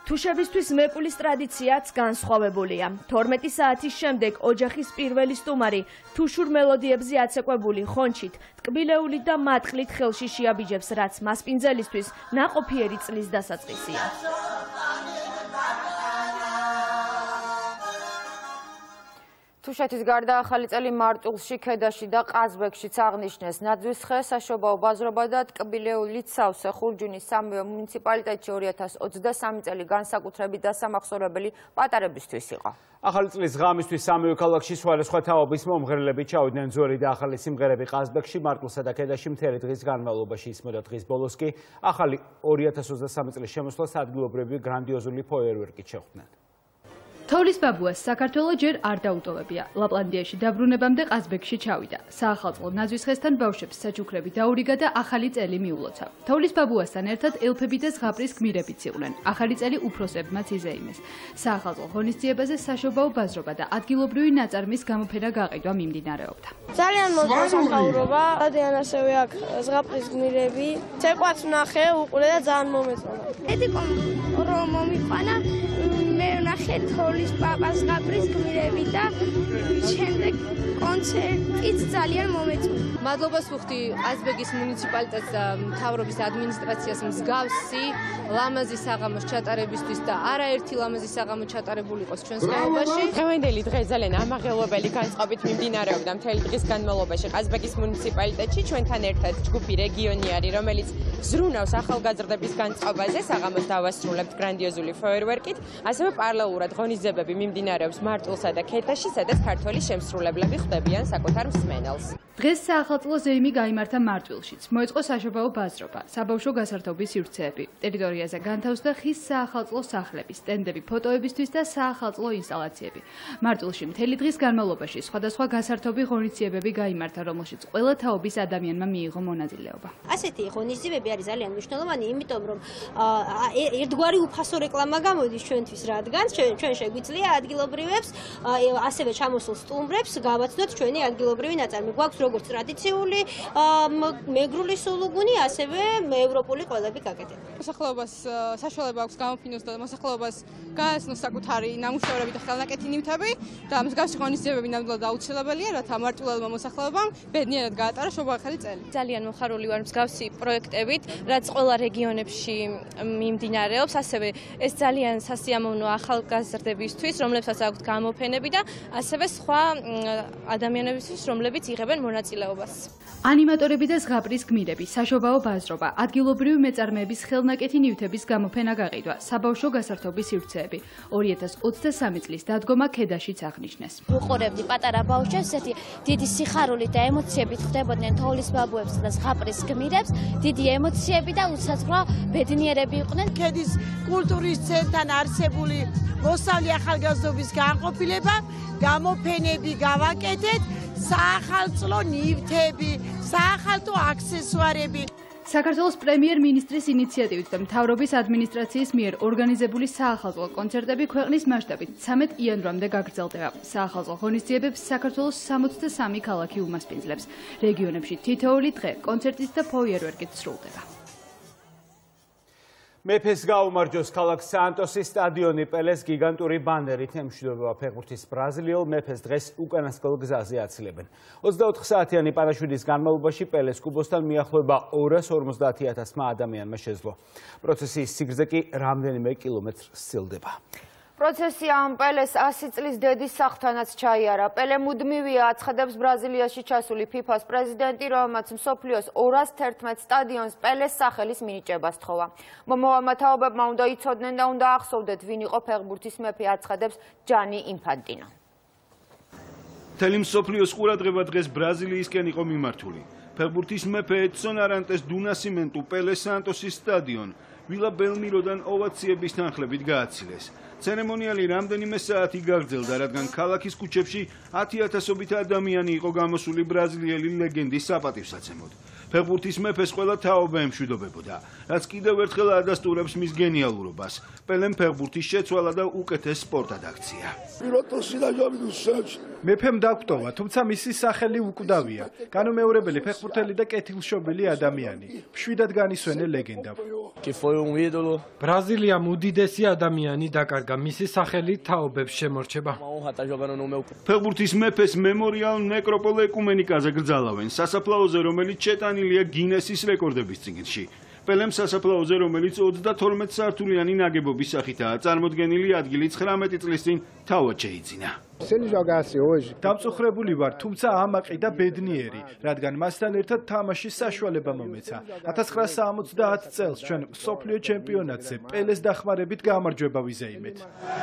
თუშებისთვის მეპულის ტრადიციაც განსხვავებულია. თორმეტი საათის შემდეგ ოჯახის პირველი სტუმარი თუშურ მელოდიებზე აცეკვებული ხონჩით, ტკბილეულით და მატყლით ხელში შეაბიჯებს, რაც მასპინძელისთვის ნაყოფიერი წლის დასაწყისია. თუშეთის გარდა ახალი წელი მარტვილში, ქედაში და ყაზბეგშიც აღნიშნეს. ნაძვის ხე, საშობაო ბაზრობა და ტკბილეულით სავსე ხურჯუნის სამივე მუნიციპალიტეტში ორი ათას ოცდასამი წელი განსაკუთრებით დასამახსოვრებელი პატარებისთვის იყო. ახალი წლის ღამისთვის სამივე ქალაქში სხვადასხვა თაობის მომღერლები ჩავიდნენ ძველი და ახალი სიმღერები ყაზბეგში, მარტვილსა და ქედაში მთელი დღის განმავლობაში ისმოდა დღის ბოლოს კი ახალი ორი ათას ოცდასამი წლის შემოსვლას ადგილობრივი გრანდიოზული ფოიერვერკით შეხვდნენ. თოვლის ბაბუას საქართველოს ჯერ არ დაუტოვებია. ლაპლანდიაში დაბრუნებამდე ყაზბეგში ჩავიდა. საახალწლო ნაძვის ხესთან ბავშვებს საჩუქრები დაურიგა და ახალი წელი მიულოცა. თოვლის ბაბუასთან ერთად ელფები და ზღაპრის გმირებიც იყვნენ. ახალი წელი უფროსებმაც იზეიმეს. საახალწლო ღონისძიებაზე საშობაო ბაზრობა და ადგილობრივი ნაწარმის გამოფენა გაყიდვა მიმდინარეობდა. ძალიან მოძრავ სამხაურობა, ძალიან ასევე აქ ზღაპრის გმირები. ცეკვაც ვნახე, უყურე და ძალიან მომეწონა. ედიკომ რომ მომიყვანა, მე ვნახე თოვლის პაპას ზღაპრის გმირები და შემდეგ კონცერტიც ძალიან მომეწონა. მადლობას ვუხდი ყაზბეგის მუნიციპალიტეტს და მთავრობის ადმინისტრაციას მსგავსი ლამაზი საღამოს ჩატარებისთვის და არაერთი ლამაზი საღამო ჩატარებული იყოს ჩვენს ხეობაში. დღევანდელი დღე ძალიან ამაღელვებელი განწყობით მიმდინარეობდა მთელი დღის განმავლობაში ყაზბეგის მუნიციპალიტეტში. ჩვენთან ერთად ჯგუფი რეგიონი არის, რომელიც ზრუნავს ახალგაზრდების განწყობაზე. საღამოს დავასრულებთ გრანდიოზული ფოიერვერკით. ასევე პარალელურად ღონისძიებები მიმდინარეობს მარტვილსა და ქედაში, სადაც ქართველი შემსრულებლები ხვდებიან საკუთარ მსმენელს. დღეს საახალწლო ზეიმი გაიმართა მარტვილშიც. მოეწყო საშობაო ბაზრობა, საბავშვო გასართობი სივრცეები. ტერიტორიაზე განთავსდა ხის საახალწლო სახლები, სტენდები ფოტოებისთვის და საახალწლო ინსტალაციები. მარტვილში მთელი დღის განმავლობაში სხვადასხვა გასართობი ღონისძიებები გაიმართა, რომელშიც ყველა თაობის ადამიანმა მიიღო მონაწილეობა. ასეთი ღონისძიებები არის ძალიან მნიშვნელოვანი, იმიტომ რომ ერთგვარი უფასო რეკლამა გამოდის ჩვენთვის, რადგან ჩვენ შეგვიძლია ადგილობრივებს, ასევე ჩამოსულ სტუმრებს გავაცნოთ ჩვენი ადგილობრივი ნაწარმი. გვაქვს როგორც ტრადიციული მეგრული სულუგუნი, ასევე ევროპული ყველები გაკეთებული. მოსახლეობას საშუალება აქვს გამოფინოს და მოსახლეობას გააცნოს საკუთარი ნამუშევრები და ხელნაკეთი ნივთები და მსგავსი ღონისძიებები ნამდვილად აუცილებელია, რათა მარტვილმა მოსახლეობამ ბედნიერად გაატარა შობა ახალი წელი. ძალიან მოხარული ვარ მსგავსი პროექტებით, რაც ყველა რეგიონებში მიმდინარეობს, ასევე ეს ძალიან სასიამოვნო ახალგაზრდებისთვის, რომლებსაც აქვთ გამოფენები და ასევე სხვა ადამიანებისთვის, რომლებიც იღებენ მონაწილეობას. ანიმატორები და ზღაპრის გმირები, საშობაო ბაზრობა, ადგილობრივი მეწარმეების ხელნაკეთი ნივთების გამოფენა გაყიდვა, საბავშვო გასართობი სივრცეები. ორი ათას ოცდასამი წლის დადგომა ქედაშიც აღნიშნეს. ვუყურებდი პატარა ბავშვებს, ესეთი დიდი სიხარულით და ემოციებით ხვდებოდნენ თოვლის ბაბუებს და ზღაპრის გმირებს, დიდი ემოციები და უსაზღვრა ბედნიერები იყვნენ. ქედის კულტურის ცენტრთან არსებული მოსავლი ახალგაზრდობის განყოფილება, გამოფენები გავაკეთეთ, საახალწლო ნივთები, საახალწლო აქსესუარები. საქართველოს პრემიერ-მინისტრის ინიციატივით და მთავრობის ადმინისტრაციის მიერ ორგანიზებული საახალწლო კონცერტები ქვეყნის მასშტაბით ცამეტ იანვრამდე გაგრძელდება. საახალწლო ღონისძიებებს საქართველოს სამოცდასამი ქალაქი უმასპინძლებს. რეგიონებში თითოეული დღე კონცერტით და ფოიერვერკით სრულდება. მეფეს გაუმარჯოს ქალაქ სანტოსის სტადიონი პელეს გიგანტური ბანერით ემშვიდობა ფეხბურთის ბრაზილიელ მეფეს დღეს უკანასკნელ გზაზე აცილებენ. ოცდაოთხ საათიანი პარაშვიდის განმავლობაში პელეს კუბოსთან მიახლოება ორას ორმოცდაათი ათასმა ადამიანმა შეძლო. პროცესიის სიგრძე კი რამდენიმე კილომეტრს სცილდება. პროცესია ამ პელეს ასი წლის დედის სახლთანაც ჩაიარა. პელე მუდმივია აცხადებს ბრაზილიაში ჩასული ფიფას პრეზიდენტი, რომელმაც მსოფლიოს ორას თერთმეტ სტადიონს პელეს სახელის მინიჭება სთხოვა. მომავალმა თაობებმა უნდა იცოდნენ და უნდა ახსოვდეთ, ვინ იყო ფეხბურთის მეფე, აცხადებს ჯანი ინფანტინო. მთელი მსოფლიოს ყურადღება დღეს ბრაზილიისკენ იყო მიმართული. ფეხბურთის მეფე ედსონ არანტეს დუნასიმენტუ პელეს სანტოსის სტადიონ ვილა ბელმიროდან ოვაციების თანხლებით გააცილეს. ცერემონიალი რამდენიმე საათი გაგრძელდა, რადგან ქალაქის ქუჩებში ათი ათასობით ადამიანი იყო გამოსული ბრაზილიელი ლეგენდის საპატივსაცემოდ. ფეხბურთის მეფეს ყველა თაობა ემშვიდობებოდა, რაც კიდევ ერთხელ ადასტურებს მის გენიალურობას. პელემ ფეხბურთის შეცვალა და უკეთეს სპორტად აქცია. მეფემ დაგვტოვა, თუმცა მისი სახელი უკვდავია. განუმეორებელი ფეხბურთელი და კეთილშობილი ადამიანი. მშვიდად განისვენე ლეგენდამ. ბრაზილიამ უდიდესი ადამიანი დაკარგა, მისი სახელი თაობებს შემორჩება. ფეხბურთის მეფეს მემორიალ ნეკროპოლ ეკუმენიკაზე გრძალავენ, სასაფლაოზე, რომელიც შეტანილია გინესის რეკორდების წიგნში. პელემ სასაფლაოზე, რომელიც ოცდათორმეტ სართულიანი ნაგებობის სახითაა წარმოდგენილი, ადგილი ცხრამეტი წლის წინ თავად შეიძინა. დამწუხრებული ვარ, თუმცა ამაყი და ბედნიერი, რადგან მასთან ერთად თამაშის საშუალება მომეცა. ათას ცხრაასა ორმოცდაათ წელს ჩვენ მსოფლიო ჩემპიონატზე პელეს დახმარებით გამარჯვება ვიზეიმეთ.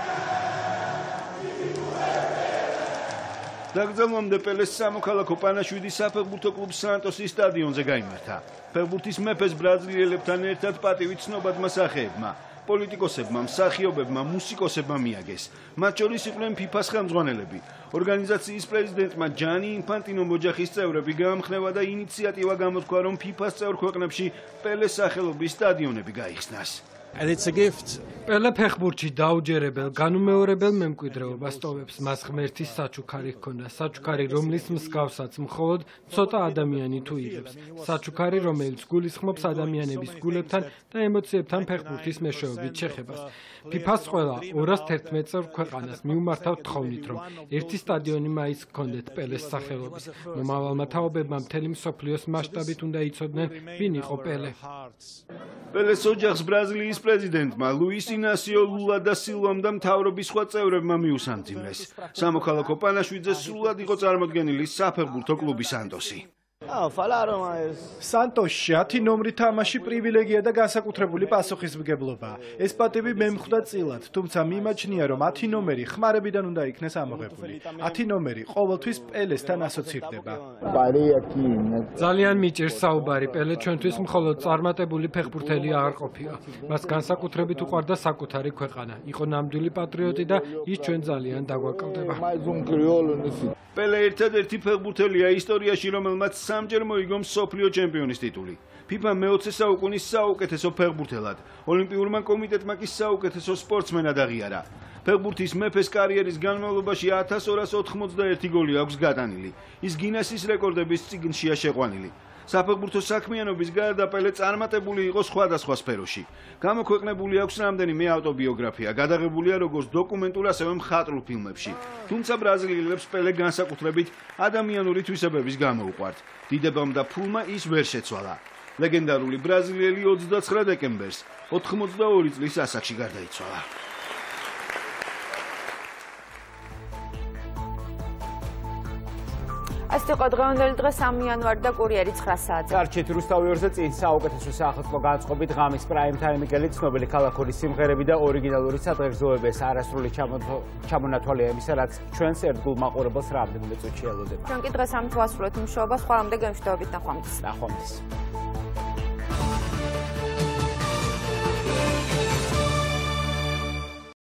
დაკრძალვამდე პელეს სამოქალაქო პანაშვიდი საფეხბურთო კლუბ სანტოსის სტადიონზე გაიმართა. ფეხბურთის მეფეს ბრაზილიელებთან ერთად პატივი ცნობადმა სახეებმა, პოლიტიკოსებმა, მსახიობებმა, მუსიკოსებმა მიაგეს. მათ შორის იყვნენ ფიფას ხელმძღვანელები. ორგანიზაციის პრეზიდენტმა ჯანი ინფანტინომ ოჯახის წევრები გაამხნევა და ინიციატივა გამოთქვა, რომ ფიფას წევრ ქვეყნებში პელეს სახელობის სტადიონები გაიხსნას. პელე ფეხბურთში დაუჯერებელ, განუმეორებელ მემკვიდრეობას ტოვებს. მას ღმერთის საჩუქარი ჰქონდა, საჩუქარი, რომლის მსგავსაც მხოლოდ ცოტა ადამიანი თუ იღებს. საჩუქარი, რომელიც გულისხმობს ადამიანების გულებთან და ემოციებთან ფეხბურთის მეშვეობით შეხებას. ფიფას ყველა ორას თერთმეტ წევრ ქვეყანას მიუმართავთ თხოვნით, რომ ერთი სტადიონი მაინც ჰქონდეთ პელეს სახელობის. მომავალმა თაობებმა მთელი მსოფლიოს მასშტაბით უნდა იცოდნენ, ვინ იყო პელე. პელეს ოჯახს ბრაზილიის პრეზიდენტმა ლუის ინასიო ლულა და სილვამ და მთავრობის სხვა წევრებმა მიუსამძიმლეს. სამოქალაქო პანაშვიდზე სრულად იყო წარმოდგენილი საფეხბურთო კლუბი სანტოსი. სანტოსში ათი ნომრი თამაში პრივილეგია და განსაკუთრებული პასუხისმგებლობაა. ეს პატივი მემხვდა წილად, თუმცა მიმაჩნია, რომ ათი ნომერი ხმარებიდან უნდა იქნეს ამოღებული. ათი ნომერი ყოველთვის პელესთან ასოცირდება. ძალიან მიჭირს საუბარი, პელე ჩვენთვის მხოლოდ წარმატებული ფეხბურთელი არ ყოფილა. მას განსაკუთრებით უყვარდა საკუთარი ქვეყანა. იყო ნამდვილი პატრიოტი და ის ჩვენ ძალიან დაგვაკელდება. პელე ერთადერთი ფეხბურთელია ისტორიაში, რომელმაც სამჯერ მოიგო მსოფლიო ჩემპიონის ტიტული. ფიფა მეოცე საუკუნის საუკეთესო ფეხბურთელად, ოლიმპიურმა კომიტეტმა კი საუკეთესო სპორტსმენად აღიარა. ფეხბურთის მეფეს კარიერის განმავლობაში ათას ორას ოთხმოცდაერთი გოლი აქვს გატანილი. ის გინესის რეკორდების წიგნშია შეყვანილი. საფეხბურთო საქმიანობის გარდა პელე წარმატებული იყო სხვადასხვა სფეროში. გამოქვეყნებული აქვს რამდენიმე ავტობიოგრაფია, გადაღებულია როგორც დოკუმენტურ, ასევე მხატვრულ ფილმებში. თუმცა ბრაზილიელებს პელე განსაკუთრებით ადამიანური თვისებების გამო უყვართ. დიდებამ და ფულმა ის ვერ შეცვალა. ლეგენდარული ბრაზილიელი ოცდაცხრა დეკემბერს ოთხმოცდაორი წლის ასაკში გარდაიცვალა. ეს იყო დღევანდელი დღე სამი იანვარი და კურიერი ცხრა საათზე. გარჩით რუსთავი ორზე წინ საუკეთესო სახელმწიფო განწყობით ღამის პრაიმ ტაიმი გელი ცნობილი ქალაქური სიმღერები და ორიგინალური სადღეგრძელოების არასრული ჩამონათვალია იმისა, რაც ჩვენს ერთგულ მაყურებელს რამდენიმე წუთში ელოდება. ჩვენ კი დღეს ამით ვასრულებთ მუშაობას, ხვალამდე გემშვიდობით ნახვამდის. ნახვამდის.